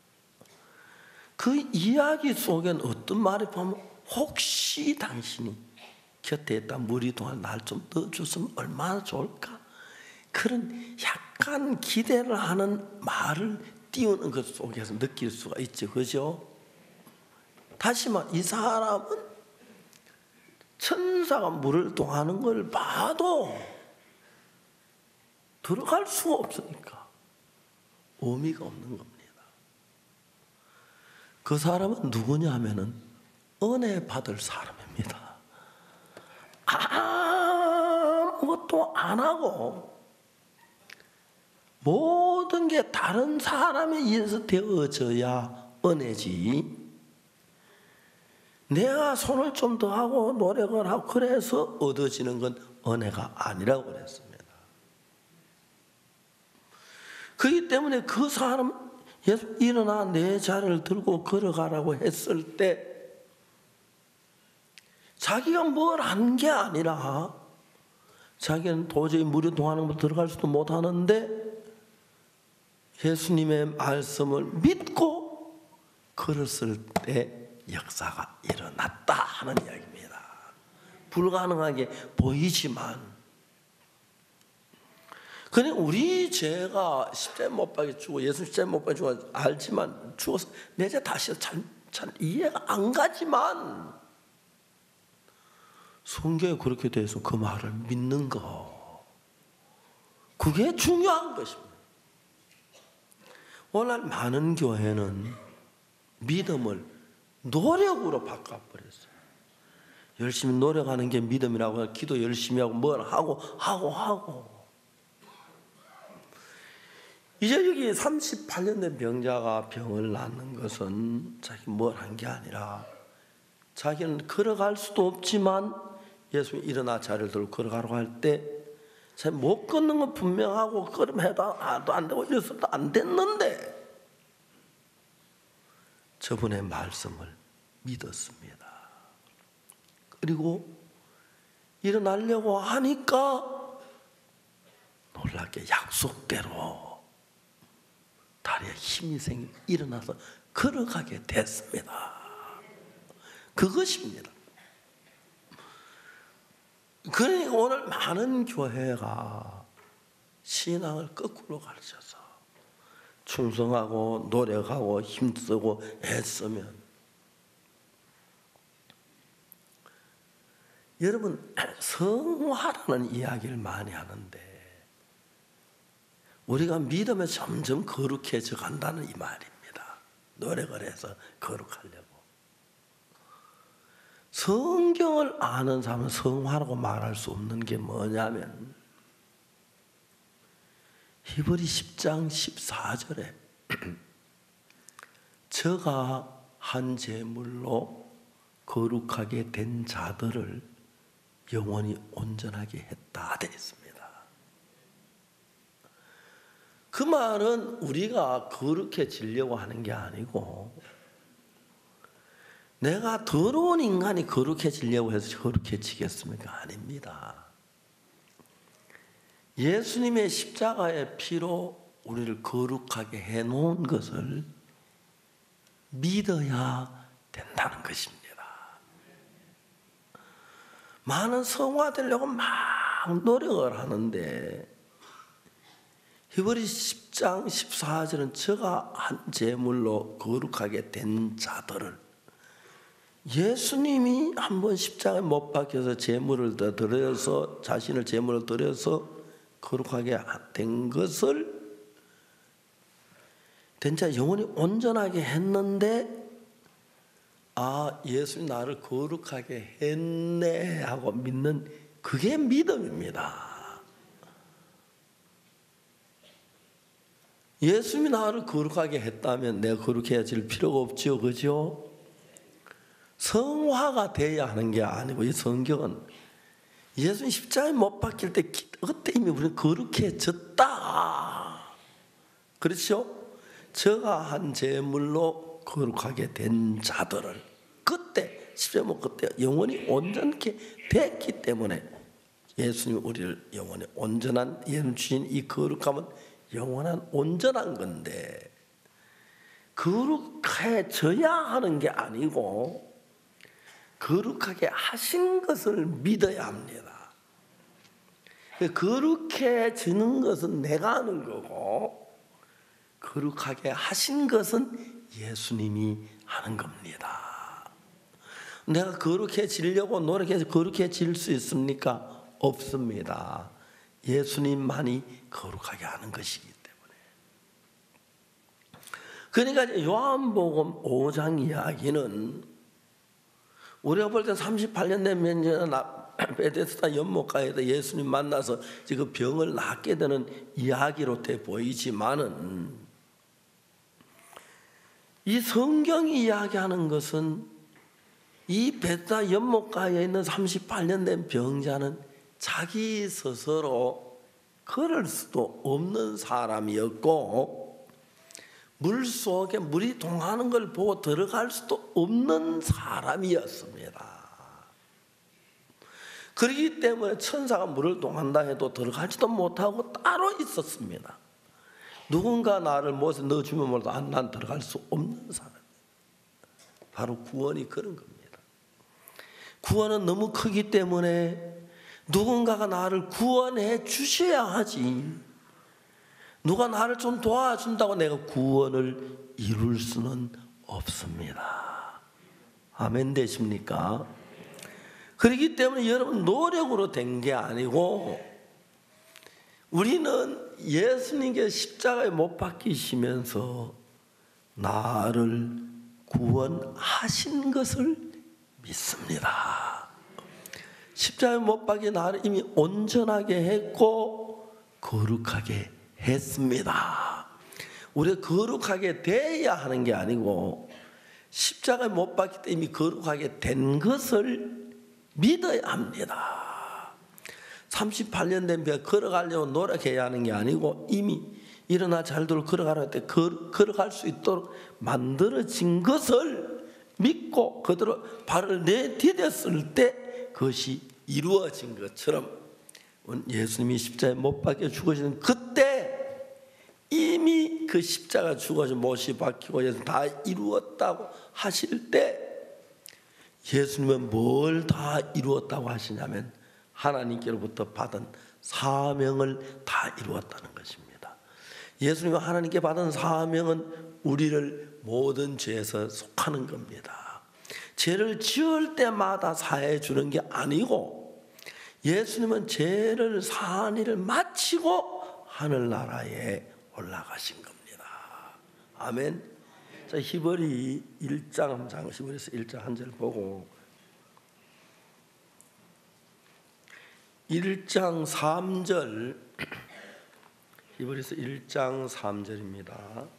그 이야기 속엔 어떤 말이 보면 혹시 당신이 곁에 있다 물이 동안 날 좀 넣어줬으면 얼마나 좋을까? 그런 약간 기대를 하는 말을 띄우는 것 속에서 느낄 수가 있죠. 그죠? 다시 말, 이 사람은 천사가 물을 동하는 걸 봐도 들어갈 수가 없으니까 의미가 없는 겁니다. 그 사람은 누구냐 하면은 은혜 받을 사람입니다. 아무것도 안 하고 모든 게 다른 사람에 의해서 되어져야 은혜지. 내가 손을 좀 더 하고 노력을 하고 그래서 얻어지는 건 은혜가 아니라고 그랬습니다. 그렇기 때문에 그 사람 예수 일어나 내 자리를 들고 걸어가라고 했을 때 자기가 뭘 한 게 아니라 자기는 도저히 물에 동하는 거 들어갈 수도 못하는데 예수님의 말씀을 믿고 걸었을 때 역사가 일어났다 하는 이야기입니다. 불가능하게 보이지만, 그냥 우리 죄가 십자가에 못 박혀 죽고 예수 십자가에 못 박혀 죽어 알지만, 죽어서 내 죄 다시 잘, 잘 이해가 안 가지만 성경에 그렇게 돼서 그 말을 믿는 거, 그게 중요한 것입니다. 오늘 많은 교회는 믿음을 노력으로 바꿔버렸어요. 열심히 노력하는 게 믿음이라고, 기도 열심히 하고 뭘 하고 하고 하고. 이제 여기 삼십팔 년 된 병자가 병을 낫는 것은 자기 뭘 한 게 아니라, 자기는 걸어갈 수도 없지만 예수님이 일어나 자리를 들고 걸어가라고 할 때 자기 못 걷는 건 분명하고 걸음해도 안 되고 이래서도 안 됐는데 저분의 말씀을 믿었습니다. 그리고 일어나려고 하니까 놀랍게 약속대로 다리에 힘이 생겨 일어나서 걸어가게 됐습니다. 그것입니다. 그러니까 오늘 많은 교회가 신앙을 거꾸로 가르쳐서 충성하고 노력하고 힘쓰고 애쓰면, 여러분 성화라는 이야기를 많이 하는데 우리가 믿음에 점점 거룩해져 간다는 이 말입니다. 노력을 해서 거룩하려고. 성경을 아는 사람은 성화라고 말할 수 없는 게 뭐냐면, 히브리 십 장 십사 절에 저가 한 제물로 거룩하게 된 자들을 영원히 온전하게 했다 되어 있습니다. 그 말은 우리가 거룩해지려고 하는 게 아니고, 내가 더러운 인간이 거룩해지려고 해서 거룩해지겠습니까? 아닙니다. 예수님의 십자가의 피로 우리를 거룩하게 해놓은 것을 믿어야 된다는 것입니다. 많은 성화되려고 막 노력을 하는데, 히브리 십 장 십사 절은 저가 한 제물로 거룩하게 된 자들을, 예수님이 한번 십자가에 못 박혀서 제물을 더 드려서, 자신을 제물을 드려서 거룩하게 된 것을 된 자 영원히 온전하게 했는데, 아 예수님 나를 거룩하게 했네 하고 믿는, 그게 믿음입니다. 예수님이 나를 거룩하게 했다면 내가 거룩해질 필요가 없지요, 그죠? 성화가 돼야 하는 게 아니고, 이 성경은 예수님 십자가에 못 박힐 때 그때 이미 우리는 거룩해졌다. 그렇죠? 저가 한 제물로 거룩하게 된 자들을, 그때 십자가에 못 그때 영원히 온전케 됐기 때문에 예수님이 우리를 영원히 온전한, 예수님 주신 이 거룩함은 영원한 온전한 건데, 거룩해져야 하는 게 아니고 거룩하게 하신 것을 믿어야 합니다. 거룩해지는 것은 내가 하는 거고, 거룩하게 하신 것은 예수님이 하는 겁니다. 내가 거룩해지려고 노력해서 거룩해질 수 있습니까? 없습니다. 예수님만이 거룩하게 하는 것이기 때문에. 그러니까 요한복음 오 장 이야기는 우리가 볼 때 삼십팔 년 된 면제나 베데스다 연못가에서 예수님 만나서 지금 병을 낫게 되는 이야기로 돼 보이지만은, 이 성경이 이야기하는 것은 이 베데스다 연못가에 있는 삼십팔 년 된 병자는 자기 스스로 걸을 수도 없는 사람이었고, 물속에 물이 동하는 걸 보고 들어갈 수도 없는 사람이었습니다. 그렇기 때문에 천사가 물을 동한다 해도 들어가지도 못하고 따로 있었습니다. 누군가 나를 못에 넣어주면 몰라도 난 들어갈 수 없는 사람. 바로 구원이 그런 겁니다. 구원은 너무 크기 때문에 누군가가 나를 구원해 주셔야 하지. 누가 나를 좀 도와준다고 내가 구원을 이룰 수는 없습니다. 아멘 되십니까? 그렇기 때문에 여러분 노력으로 된 게 아니고 우리는 예수님께 십자가에 못 박히시면서 나를 구원하신 것을 믿습니다. 십자가에 못 박혀 나를 이미 온전하게 했고 거룩하게 했습니다. 우리가 거룩하게 돼야 하는 게 아니고 십자가에 못 박힐 때 이미 거룩하게 된 것을 믿어야 합니다. 삼십팔 년 된 배가 걸어가려고 노력해야 하는 게 아니고 이미 일어나 잘들 걸어가라 때 걸어갈 수 있도록 만들어진 것을 믿고 그대로 발을 내디뎠을 때 그것이 이루어진 것처럼 예수님이 십자가에 못 박혀 죽으시는 그때 이미 그 십자가 죽어서 못이 박히고 예수 다 이루었다고 하실 때 예수님은 뭘 다 이루었다고 하시냐면 하나님께로부터 받은 사명을 다 이루었다는 것입니다. 예수님은 하나님께 받은 사명은 우리를 모든 죄에서 속하는 겁니다. 죄를 지을 때마다 사해 주는 게 아니고 예수님은 죄를 사한 일을 마치고 하늘나라에 올라가신 겁니다. 아멘. 자, 히브리 일 장 한 장, 히브리서 일 장 한 절 보고 일 장 삼 절, 히브리서 일 장 삼 절입니다.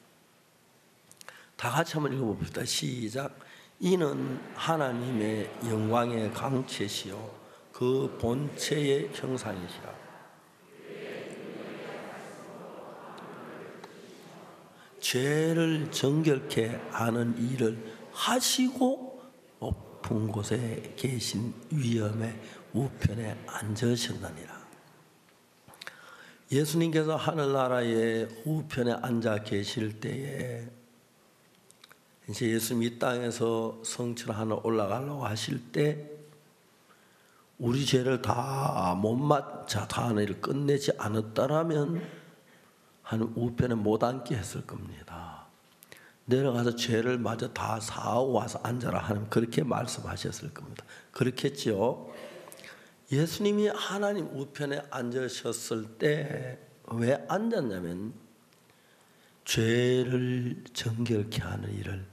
다 같이 한번 읽어봅시다. 시작. 이는 하나님의 영광의 강체시요 그 본체의 형상이시라. 죄를 정결케 하는 일을 하시고 높은 곳에 계신 위엄의 우편에 앉으셨느니라. 예수님께서 하늘나라의 우편에 앉아 계실 때에 이제 예수님이 이 땅에서 성천하늘 올라가려고 하실 때 우리 죄를 다 못 맞자 다 하늘을 끝내지 않았다라면 하늘 우편에 못 앉게 했을 겁니다. 내려가서 죄를 마저 다 사하고 와서 앉아라 하는 그렇게 말씀하셨을 겁니다. 그렇겠지요. 예수님이 하나님 우편에 앉으셨을 때 왜 앉았냐면 죄를 정결케 하는 일을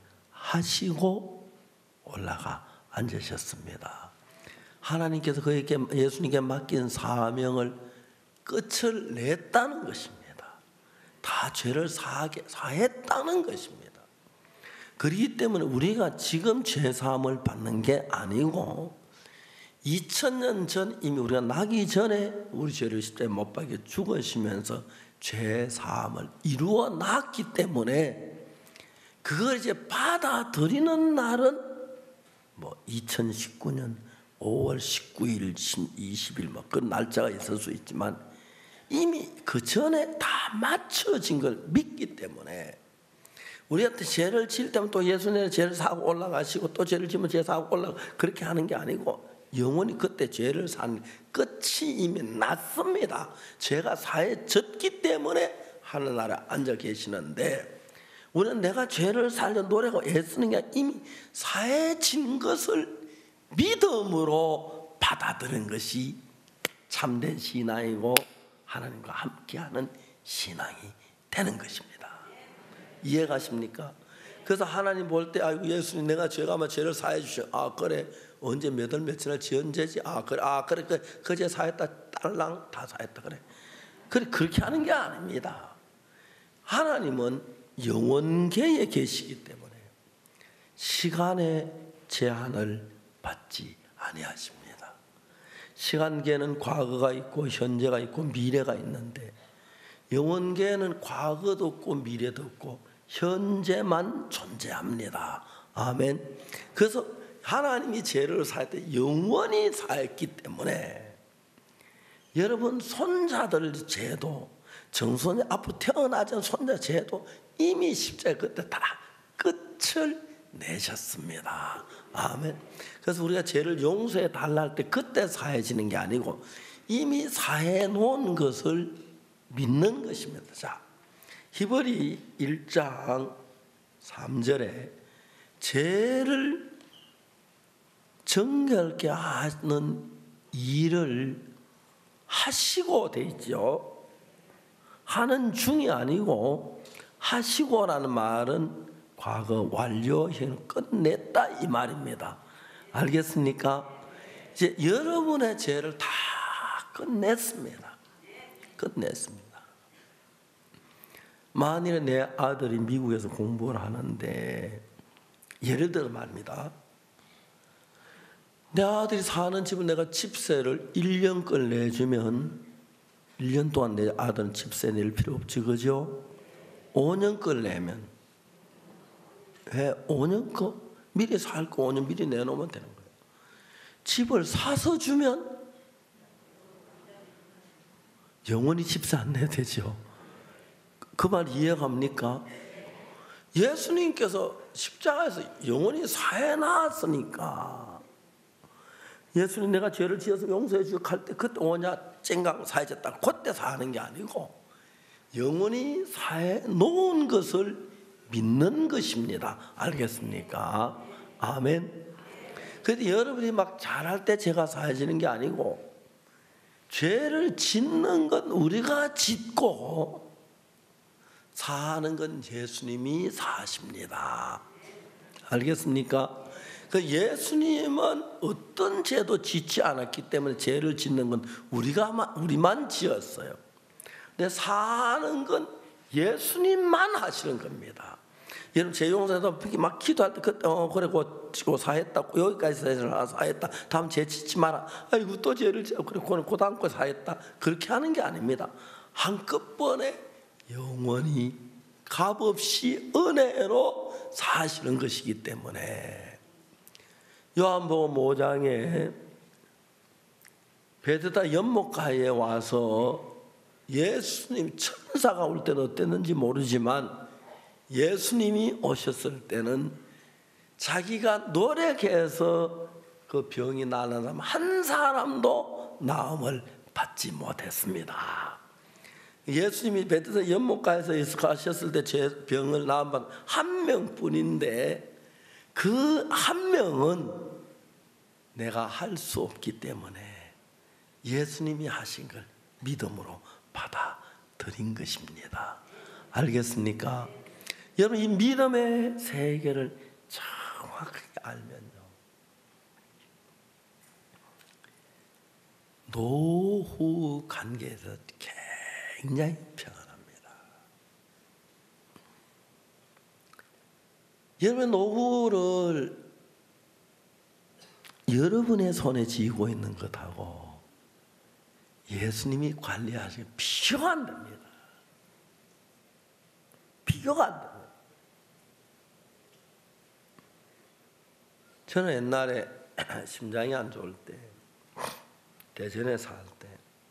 하시고 올라가 앉으셨습니다. 하나님께서 그에게 예수님께 맡긴 사명을 끝을 냈다는 것입니다. 다 죄를 사하게, 사했다는 것입니다. 그렇기 때문에 우리가 지금 죄사함을 받는 게 아니고 이천 년 전 이미 우리가 나기 전에 우리 죄를 십자가에 못 박혀 죽으시면서 죄사함을 이루어 놨기 때문에 그걸 이제 받아들이는 날은 뭐 이천십구 년 오월 십구일, 이십일 뭐 그 날짜가 있을 수 있지만 이미 그 전에 다 맞춰진 걸 믿기 때문에 우리한테 죄를 지을 때면 또 예수님의 죄를 사고 올라가시고 또 죄를 지으면 죄 사고 올라가 그렇게 하는 게 아니고 영원히 그때 죄를 산 끝이 이미 났습니다. 죄가 사해졌기 때문에 하늘나라에 앉아 계시는데 우리는 내가 죄를 살려 노래하고 애쓰는 게 이미 사해진 것을 믿음으로 받아들인 것이 참된 신앙이고 하나님과 함께하는 신앙이 되는 것입니다. 이해가십니까? 그래서 하나님 볼 때 아이고 예수님 내가 죄가 면 죄를 사해 주셔. 아 그래 언제 몇 월 며칠 날 지은 죄지. 아 그래 아 그래 그, 그 죄 사했다 딸랑 다 사했다 그래. 그래 그렇게 하는 게 아닙니다. 하나님은 영원계에 계시기 때문에 시간의 제한을 받지 아니하십니다. 시간계는 과거가 있고 현재가 있고 미래가 있는데 영원계에는 과거도 없고 미래도 없고 현재만 존재합니다. 아멘. 그래서 하나님이 죄를 사할 때 영원히 사했기 때문에 여러분 손자들 죄도 정손이 앞으로 태어나지 않은 손자 죄도 이미 십자가 그때 다 끝을 내셨습니다. 아멘. 그래서 우리가 죄를 용서해 달라 할 때 그때 사해지는 게 아니고 이미 사해 놓은 것을 믿는 것입니다. 자, 히브리 일 장 삼 절에 죄를 정결케 하는 일을 하시고 돼 있죠. 하는 중이 아니고 하시고라는 말은 과거 완료형 끝냈다 이 말입니다. 알겠습니까? 이제 여러분의 죄를 다 끝냈습니다. 끝냈습니다. 만일에 내 아들이 미국에서 공부를 하는데 예를 들어 말입니다. 내 아들이 사는 집을 내가 집세를 일 년 걸 내주면 일 년 동안 내 아들은 집세 낼 필요 없지, 그죠? 오 년 걸 내면 왜 오 년 거 미리 살 거 오 년 미리 내놓으면 되는 거예요. 집을 사서 주면 영원히 집세 안 내야 되죠. 그 말 이해갑니까? 예수님께서 십자가에서 영원히 사해 놨으니까 예수님 내가 죄를 지어서 용서해 주고 할 때 그때 오냐 쨍강 사해졌다 그때 사는 게 아니고 영원히 사해 놓은 것을 믿는 것입니다. 알겠습니까? 아멘. 그래서 여러분이 막 잘할 때 죄가 사해지는 게 아니고 죄를 짓는 건 우리가 짓고 사는 건 예수님이 사십니다. 알겠습니까? 그 예수님은 어떤 죄도 짓지 않았기 때문에 죄를 짓는 건 우리가 우리만 지었어요. 근데 사는 건 예수님만 하시는 겁니다. 여러분 죄 용서해서 막 기도할 때 그때 어 그래 고치고 사했다 여기까지 사했다 다음 죄 짓지 마라 아이고 또 죄를 지어 그래 그 다음 거 사했다 그렇게 하는 게 아닙니다. 한꺼번에 영원히 값없이 은혜로 사시는 것이기 때문에 요한복음 오 장에 베드다 연못가에 와서 예수님 천사가 올 때는 어땠는지 모르지만 예수님이 오셨을 때는 자기가 노력해서 그 병이 나는 사람 한 사람도 나음을 받지 못했습니다. 예수님이 베드다 연못가에서 가셨을 때 제 병을 나은 분 한 명뿐인데 그 한 명은 내가 할 수 없기 때문에 예수님이 하신 걸 믿음으로 받아들인 것입니다. 알겠습니까? 여러분 이 믿음의 세계를 정확하게 알면요 노후 관계에서 굉장히 평안합니다. 여러분 노후를 여러분의 손에 쥐고 있는 것하고 예수님이 관리하시는 비교가 안 됩니다. 비교가 안 됩니다. 저는 옛날에 심장이 안 좋을 때 대전에 살 때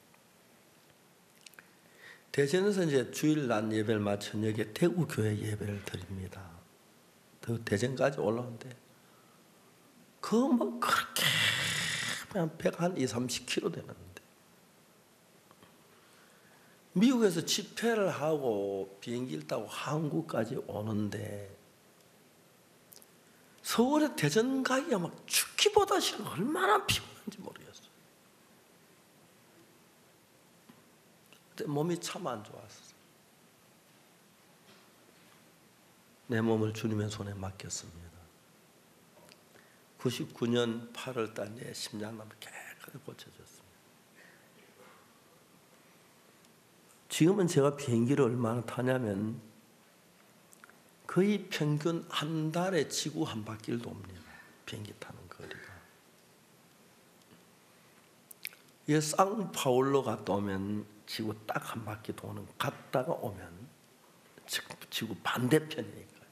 대전에서 이제 주일 날 예배를 마쳐 저녁에 대구 교회 예배를 드립니다. 대전까지 올라오는데 그 뭐 그렇게 그냥 배가 한 이삼십 킬로미터 되는데 미국에서 집회를 하고 비행기를 타고 한국까지 오는데 서울에 대전 가기가 막 죽기보다 싫어 얼마나 피곤한지 모르겠어요. 그때 몸이 참 안 좋았어요. 내 몸을 주님의 손에 맡겼습니다. 구십구 년 팔월 달 내 심장암이 깨끗이 고쳐졌습니다. 지금은 제가 비행기를 얼마나 타냐면 거의 평균 한 달에 지구 한 바퀴를 돕니다. 비행기 타는 거리가. 이 상파울로 갔다 오면 지구 딱 한 바퀴 도는 갔다가 오면 지구 반대편이니까요.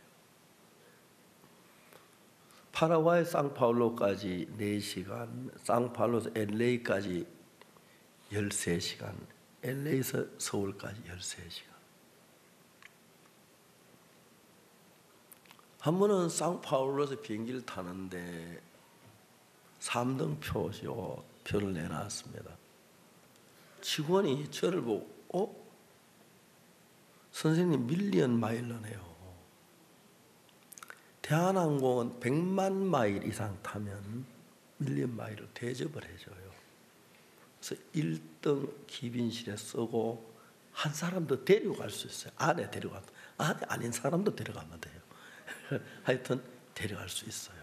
파라과이 상파울로까지 네 시간, 상파울로에서 엘에이까지 열세 시간, 엘에이에서 서울까지 열세 시간. 한 번은 상파울로에서 비행기를 타는데 삼 등 표죠. 표를 내놨습니다. 직원이 저를 보고 어? 선생님 밀리언 마일러네요. 대한항공은 백만 마일 이상 타면 밀리언 마일을 대접을 해줘요. 그래서 일 등 기빈실에 쓰고 한 사람 더 데리고 갈 수 있어요. 안에 데려가, 안에 아닌 사람도 데려가면 돼요. 하여튼 데려갈 수 있어요.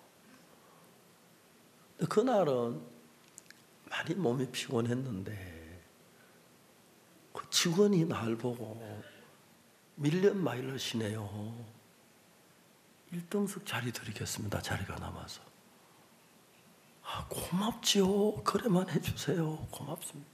그날은 많이 몸이 피곤했는데 그 직원이 날 보고 밀리언 마일러시네요. 일 등석 자리 드리겠습니다. 자리가 남아서. 아, 고맙지요. 그래만 해주세요. 고맙습니다.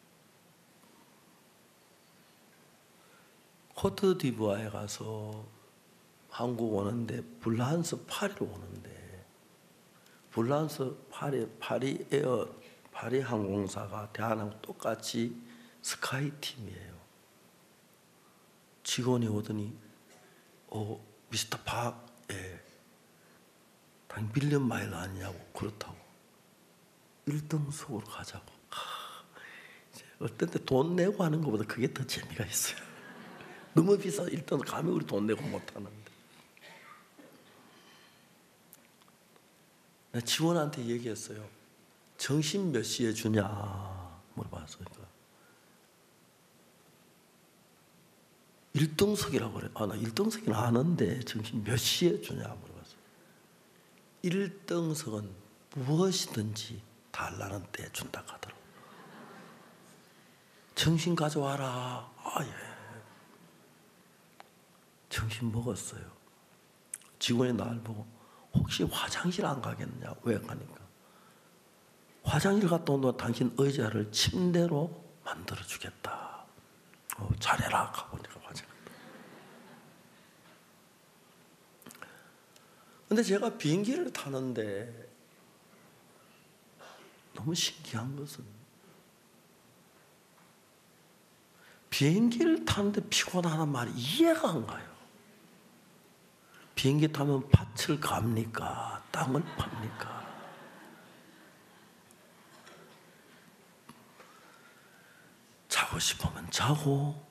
코트디부아에 가서 한국 오는데 불란서 파리로 오는데 불란서 파리 파리 에어 파리 항공사가 대한항공 똑같이 스카이 팀이에요. 직원이 오더니 어 미스터 박, 예, 당연히 밀리언 마일 아니냐고. 그렇다고. 일 등석으로 가자고. 하, 이제 어떤 때 돈 내고 하는 것보다 그게 더 재미가 있어요. 너무 비싸. 일 등 감히 우리 돈 내고 못 하는데. 나 직원한테 얘기했어요. 정신 몇 시에 주냐 물어봤어요. 일 등석이라고 그래. 아, 나 일 등석이나 아는데 정신 몇 시에 주냐 물어봤어요. 일 등석은 무엇이든지 달라는 때 준다 하더라고. 정신 가져와라. 아, 예. 정신 먹었어요. 직원이 날 보고 혹시 화장실 안 가겠냐? 왜 가니까? 화장실 갔다 온동안 당신 의자를 침대로 만들어주겠다. 어, 잘해라 가보니까 화장실. 근데 제가 비행기를 타는데 너무 신기한 것은 비행기를 타는데 피곤하다는 말이 이해가 안 가요. 비행기 타면 밭을 갑니까? 땅을 팝니까? 자고 싶으면 자고,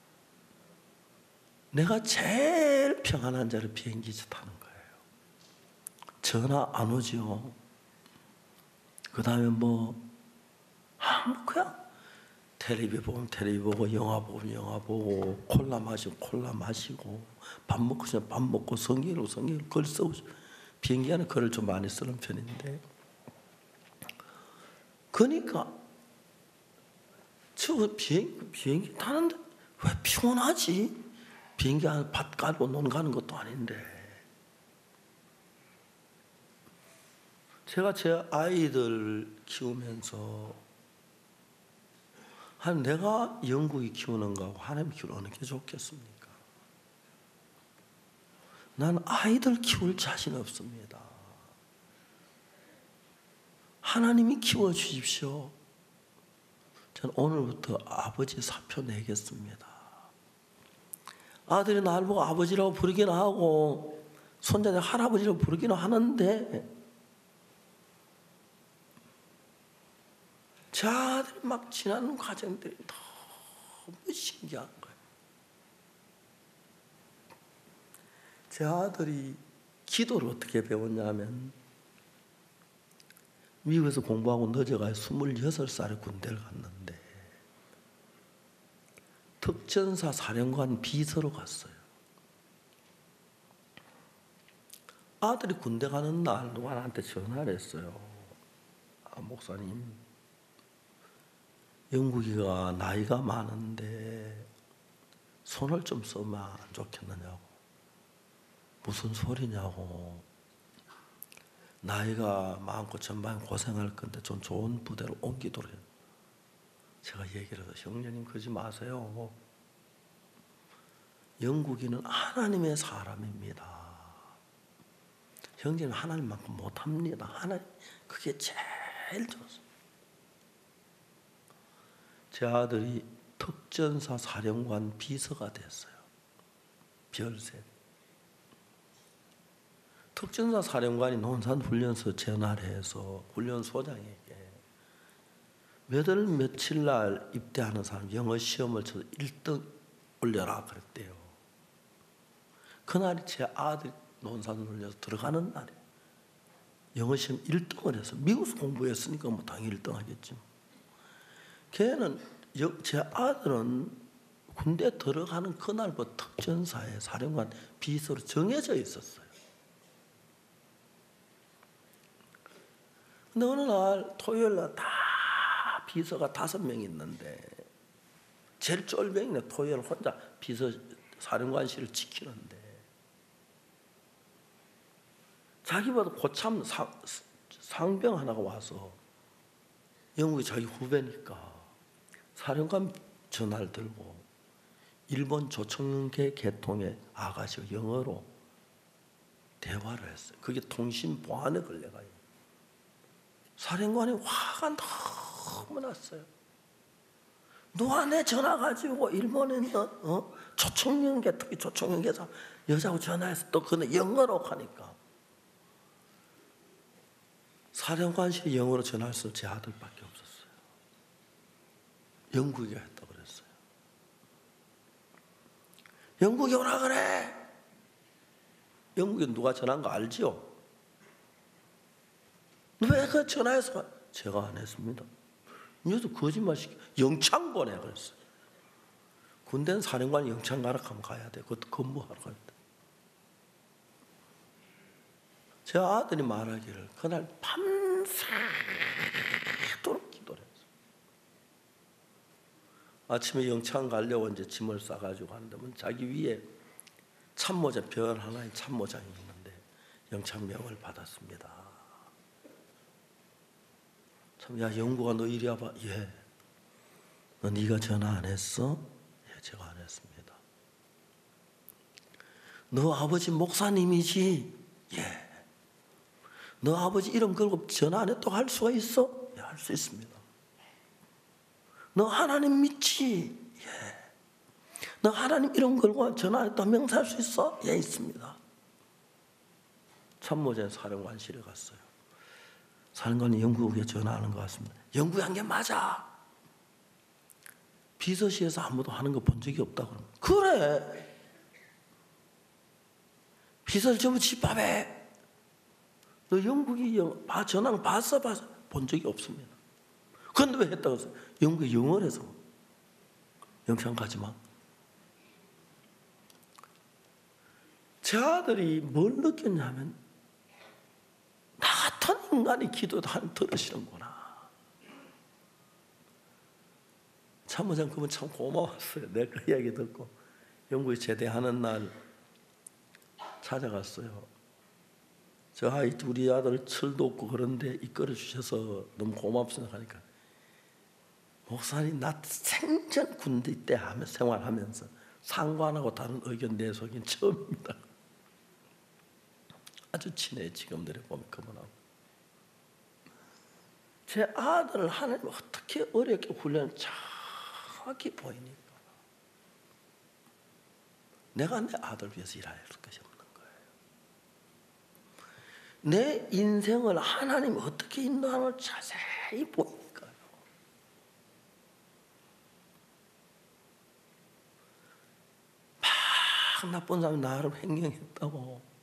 내가 제일 평안한 자를 비행기에서 타는 거예요. 전화 안 오지요. 그 다음에 뭐, 아, 그냥 텔레비 보면 텔레비 보고, 영화 보면 영화 보고, 콜라 마시면 콜라 마시고, 밥 먹고 싶으면 밥 먹고, 성경으로 성경을 글 쓰고, 비행기 안에 글을 좀 많이 쓰는 편인데, 그러니까 저 비행, 비행기 타는데 왜 피곤하지? 비행기 안에 밭 깔고 논 가는 것도 아닌데. 제가 제 아이들 키우면서 한 내가 영국이 키우는 거하고 하나님 키우는 어느 게 좋겠습니까? 난 아이들 키울 자신 없습니다. 하나님이 키워주십시오. 저는 오늘부터 아버지 사표 내겠습니다. 아들이 날 보고 아버지라고 부르기는 하고 손자들 할아버지라고 부르기는 하는데 제 아들이 막 지나는 과정들이 너무 신기한 거예요. 제 아들이 기도를 어떻게 배웠냐면 미국에서 공부하고 늦어가지고 스물여섯 살에 군대를 갔는데 특전사 사령관 비서로 갔어요. 아들이 군대 가는 날 누가 나한테 전화를 했어요. 아, 목사님, 영국이가 나이가 많은데 손을 좀 써면 안 좋겠느냐고. 무슨 소리냐고. 나이가 많고 전반 고생할 건데 좀 좋은 부대로 옮기도록 해요. 제가 얘기를 해서 형제님 그러지 마세요. 영국인은 하나님의 사람입니다. 형제는 하나님만큼 못합니다. 하나님 그게 제일 좋습니다. 제 아들이 특전사 사령관 비서가 됐어요. 별세. 특전사 사령관이 논산훈련소 전화해서 훈련소장에게 몇 월 며칠 날 입대하는 사람 영어 시험을 쳐서 일 등 올려라 그랬대요. 그날이 제 아들이 논산훈련소 들어가는 날이에요. 영어 시험 일 등을 해서 미국에서 공부했으니까 뭐 당연히 일 등 하겠지. 걔는 제 아들은 군대 들어가는 그날부터 특전사의 사령관 비서로 정해져 있었어요. 근데 어느 날 토요일 날 다 비서가 다섯 명 있는데 제일 쫄병이네. 토요일 혼자 비서 사령관실을 지키는데 자기보다 고참 상, 상병 하나가 와서 영국이 자기 후배니까 사령관 전화를 들고 일본 조총련계 계통의 아가씨가 영어로 대화를 했어요. 그게 통신 보안에 걸려가요. 사령관이 화가 너무 났어요. 너한테 전화 가지고 일본에 있는 어? 조총련계, 특히 조총련계에서 여자하고 전화해서 또 그는 영어로 하니까 사령관실이 영어로 전화할 수 제 아들밖에 없었어요. 영국이가 했다고 그랬어요. 영국이 오라 그래. 영국에 누가 전화한 거 알지요? 왜 그 전화해서? 제가 안 했습니다. 이녀도 거짓말 시켜. 영창 보내 그랬어요. 군대는 사령관 영창 가라 하면 가야 돼. 그것도 근무하러 갈 때. 제 아들이 말하기를 그날 밤새도록 기도를 했어요. 아침에 영창 가려고 이제 짐을 싸가지고 하는데 자기 위에 참모자 별 하나의 참모장이 있는데 영창명을 받았습니다. 참, 야 영구가 너 이리 와봐. 예. 너 네가 전화 안 했어? 예, 제가 안 했습니다. 너 아버지 목사님이지? 예. 너 아버지 이름 걸고 전화 안 했다고 할 수가 있어? 예, 할 수 있습니다. 너 하나님 믿지? 예. 너 하나님 이름 걸고 전화 안 했다고 명사할 수 있어? 예, 있습니다. 참모장 사령관실에 갔어요. 사령관이 영국에 전화하는 것 같습니다. 영국에 한 게 맞아. 비서실에서 아무도 하는 거 본 적이 없다 그러면 그래. 비서실 전부 집합해. 너 영국이 영, 봐, 전화는 봤어 봤어? 본 적이 없습니다. 그런데 왜 했다고 했어요? 영국에 영어를 해서 영창 가지 마. 제 아들이 뭘 느꼈냐면 나 같은 인간이 기도도 안 들으시는구나. 참모장 그분 참 고마웠어요. 내가 그 이야기 듣고 영국에 제대하는 날 찾아갔어요. 저 아이 우리 아들 철도 없고 그런데 이끌어 주셔서 너무 고맙습니다 하니까 목사님 나 생전 군대 때 하며 생활하면서 상관하고 다른 의견 내속인 처음입니다. 아주 친해 지금들에 보면 그분하고. 제 아들을 하나님 어떻게 어렵게 훈련을 정확히 보이니까 내가 내 아들 위해서 일할 것이 없는 거예요. 내 인생을 하나님이 어떻게 인도하는 걸 자세히 보이니까요. 막 나쁜 사람이 나를 횡령했다고.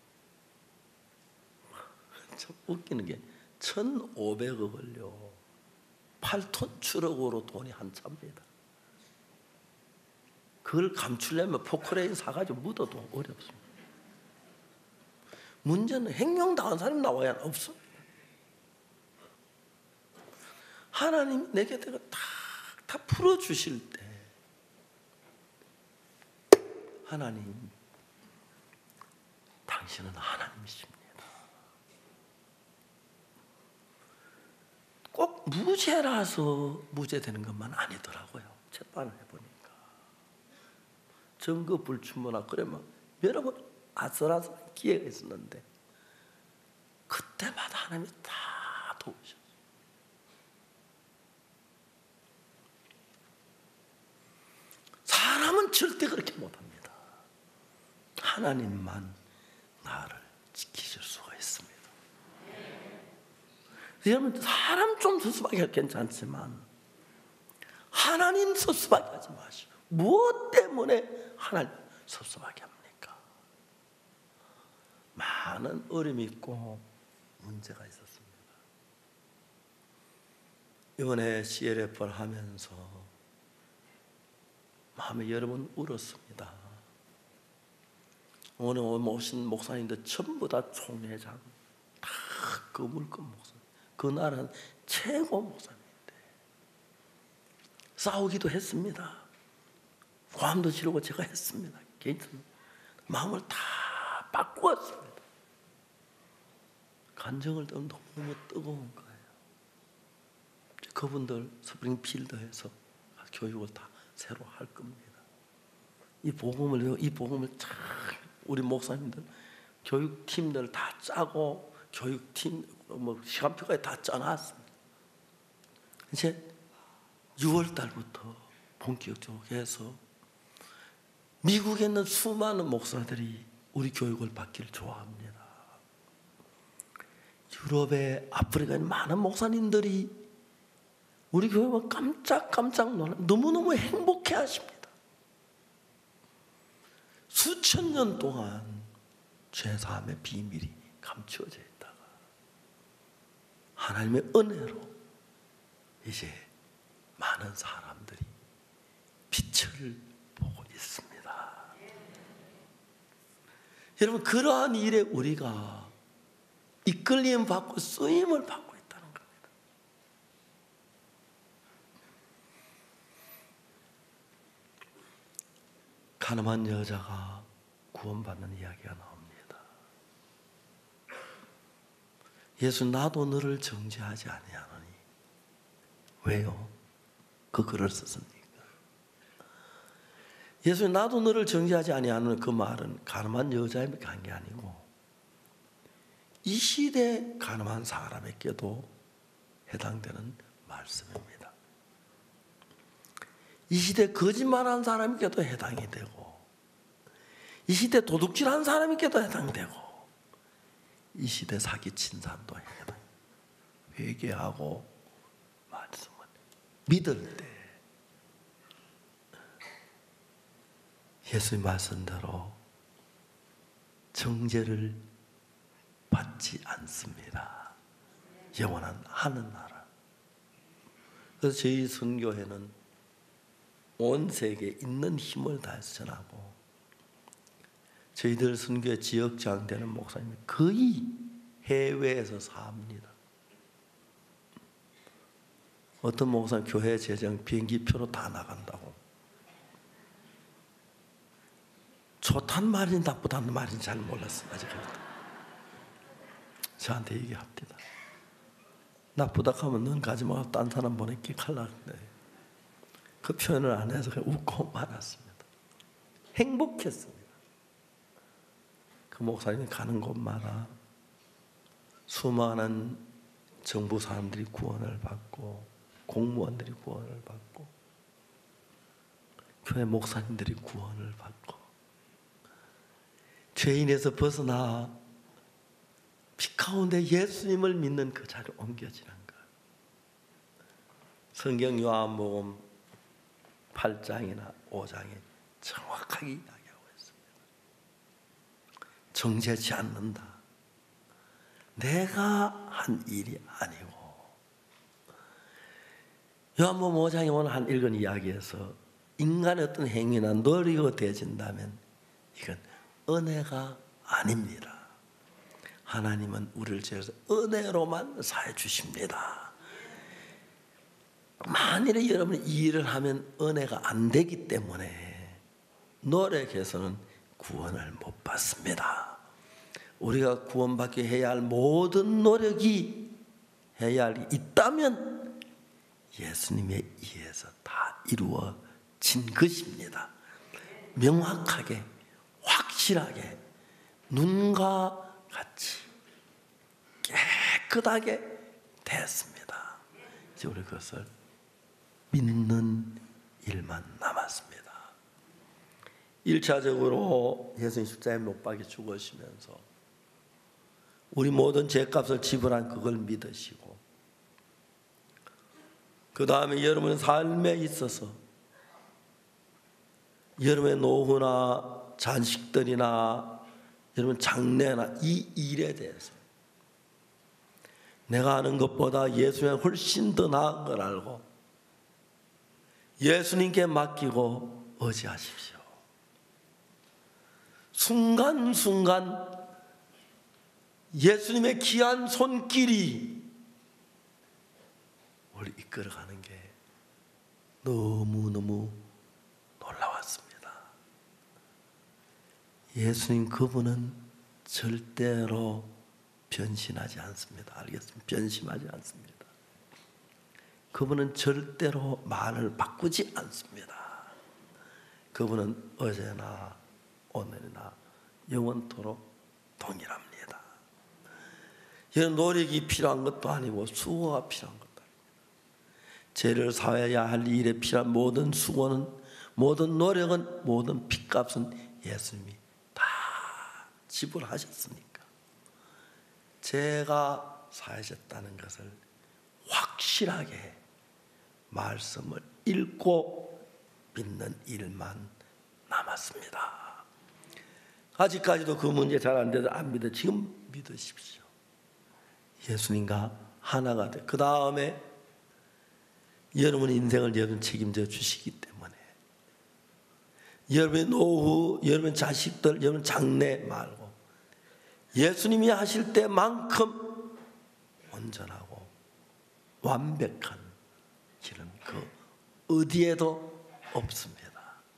참 웃기는 게 천오백억을요 팔 톤 추럭으로 돈이 한참입니다. 그걸 감추려면 포크레인 사가지고 묻어도 어렵습니다. 문제는 횡령당한 사람이 나와야 없습니다. 하나님 내게 내가 다, 다 풀어주실 때 하나님 당신은 하나님이십니다. 꼭 무죄라서 무죄되는 것만 아니더라고요. 재판을 해보니까 증거 불충분하고 그러면 여러 번 아슬아슬한 기회가 있었는데 그때마다 하나님이 다 도우셨어요. 사람은 절대 그렇게 못합니다. 하나님만 나를 지키실 수가 있습니다. 여러분, 사람 좀 섭섭하게 괜찮지만 하나님 섭섭하게 하지 마시고. 무엇 때문에 하나님 섭섭하게 합니까? 많은 어려움이 있고 문제가 있었습니다. 이번에 씨엘에프를 하면서 마음에 여러 번 울었습니다. 오늘 오신 목사님들 전부 다 총회장, 다 거물급 목사. 그날은 최고 목사님인데 싸우기도 했습니다. 고함도 지르고 제가 했습니다. 개인적으로 마음을 다 바꾸었습니다. 간정을 떠면 너무 뜨거운 거예요. 그분들 스프링필드에서 교육을 다 새로 할 겁니다. 이 복음을 이 복음을 참 우리 목사님들 교육팀들 다 짜고 교육팀 뭐 시간표까지 다 짜놨습니다. 이제 유월 달부터 본격적으로 해서 미국에 있는 수많은 목사들이 우리 교육을 받기를 좋아합니다. 유럽에 아프리카에 많은 목사님들이 우리 교회가 깜짝깜짝 놀라 너무너무 행복해 하십니다. 수천 년 동안 죄사함의 비밀이 감추어져 있다가 하나님의 은혜로 이제 많은 사람들이 빛을 보고 있습니다. 여러분, 그러한 일에 우리가 이끌림 받고 쓰임을 받고 있다는 겁니다. 가늠한 여자가 구원받는 이야기가 나옵니다. 예수, 나도 너를 정죄하지 아니하노니. 왜요? 그 글을 썼습니까? 예수, 나도 너를 정죄하지 아니하노니, 그 말은 가늠한 여자에게 한 게 아니고 이 시대 가늠한 사람에게도 해당되는 말씀입니다. 이 시대 거짓말한 사람에게도 해당이 되고, 이 시대 도둑질한 사람에게도 해당되고, 이 시대 사기친 사람도 해당. 회개하고 말씀을 믿을 때 예수의 말씀대로 정죄를 받지 않습니다. 영원한 하는 나라. 그래서 저희 선교회는 온 세계에 있는 힘을 다해서 전하고, 저희들 선교회 지역장 되는 목사님이 거의 해외에서 삽니다. 어떤 목사님 교회 재정 비행기표로 다 나간다고. 좋다는 말인지 나쁘다는 말인지 잘 몰랐어요. 아직까지. 저한테 얘기합니다. 나쁘다 하면 넌 가지 말고 딴 사람 보낼게 칼라는데 그 표현을 안 해서 그냥 웃고 말았습니다. 행복했습니다. 그 목사님이 가는 곳마다 수많은 정부 사람들이 구원을 받고, 공무원들이 구원을 받고, 교회 목사님들이 구원을 받고, 죄인에서 벗어나 빛 가운데 예수님을 믿는 그 자리로 옮겨지는 것. 성경 요한복음 팔 장이나 오 장에 정확하게 이야기하고 있습니다. 정죄치 않는다. 내가 한 일이 아니고. 요한복음 오 장에 오늘 한 읽은 이야기에서 인간의 어떤 행위나 노력이 되어진다면 이건 은혜가 아닙니다. 하나님은 우리를 죄에서 은혜로만 사해 주십니다. 만일에 여러분이 이 일을 하면 은혜가 안 되기 때문에 노력해서는 구원을 못 받습니다. 우리가 구원받기 해야 할 모든 노력이 해야 할 일이 있다면 예수님에 의해서 다 이루어진 것입니다. 명확하게, 확실하게, 눈과 같이 깨끗하게 됐습니다. 이제 우리 그것을 믿는 일만 남았습니다. 일 차적으로 예수님 십자가에 못 박혀 죽으시면서 우리 모든 죄값을 지불한 그걸 믿으시고, 그 다음에 여러분의 삶에 있어서 여러분의 노후나 잔식들이나 여러분 장래나 이 일에 대해서 내가 아는 것보다 예수님이 훨씬 더 나은 걸 알고 예수님께 맡기고 의지하십시오. 순간순간 예수님의 귀한 손길이 우리 이끌어가는 게 너무너무 놀라웠습니다. 예수님 그분은 절대로 변신하지 않습니다. 알겠습니까? 변심하지 않습니다. 그분은 절대로 말을 바꾸지 않습니다. 그분은 어제나 오늘이나 영원토록 동일합니다. 이런 노력이 필요한 것도 아니고 수고가 필요한 것도 아닙니다. 죄를 사해야 할 일에 필요한 모든 수고는, 모든 노력은, 모든 핏값은 예수님이 다 지불하셨으니까 죄가 사하셨다는 것을 확실하게 말씀을 읽고 믿는 일만 남았습니다. 아직까지도 그 문제 잘 안 돼도 안 믿어. 지금 믿으십시오. 예수님과 하나가 돼. 그 다음에 여러분의 인생을 여러분 책임져 주시기 때문에 여러분의 노후, 여러분의 자식들, 여러분 장래 말고 예수님이 하실 때만큼 온전하고 완벽한 길은 그 어디에도 없습니다.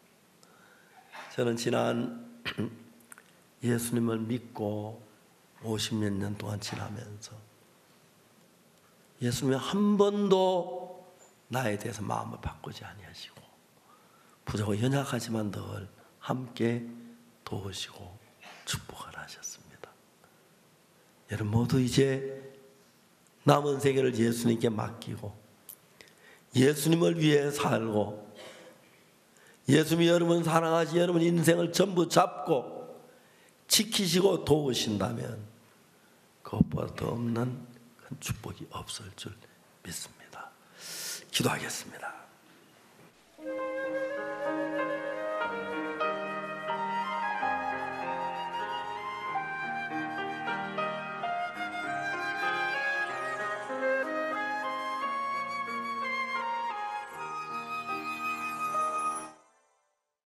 저는 지난 예수님을 믿고 오십몇 년 동안 지나면서 예수님이 한 번도 나에 대해서 마음을 바꾸지 아니하시고 부족하고 연약하지만 늘 함께 도우시고 축복을 하셨습니다. 여러분 모두 이제 남은 생애를 예수님께 맡기고 예수님을 위해 살고 예수님이 여러분 사랑하시 여러분 인생을 전부 잡고 지키시고 도우신다면 그것보다 더 없는 큰 축복이 없을 줄 믿습니다. 기도하겠습니다.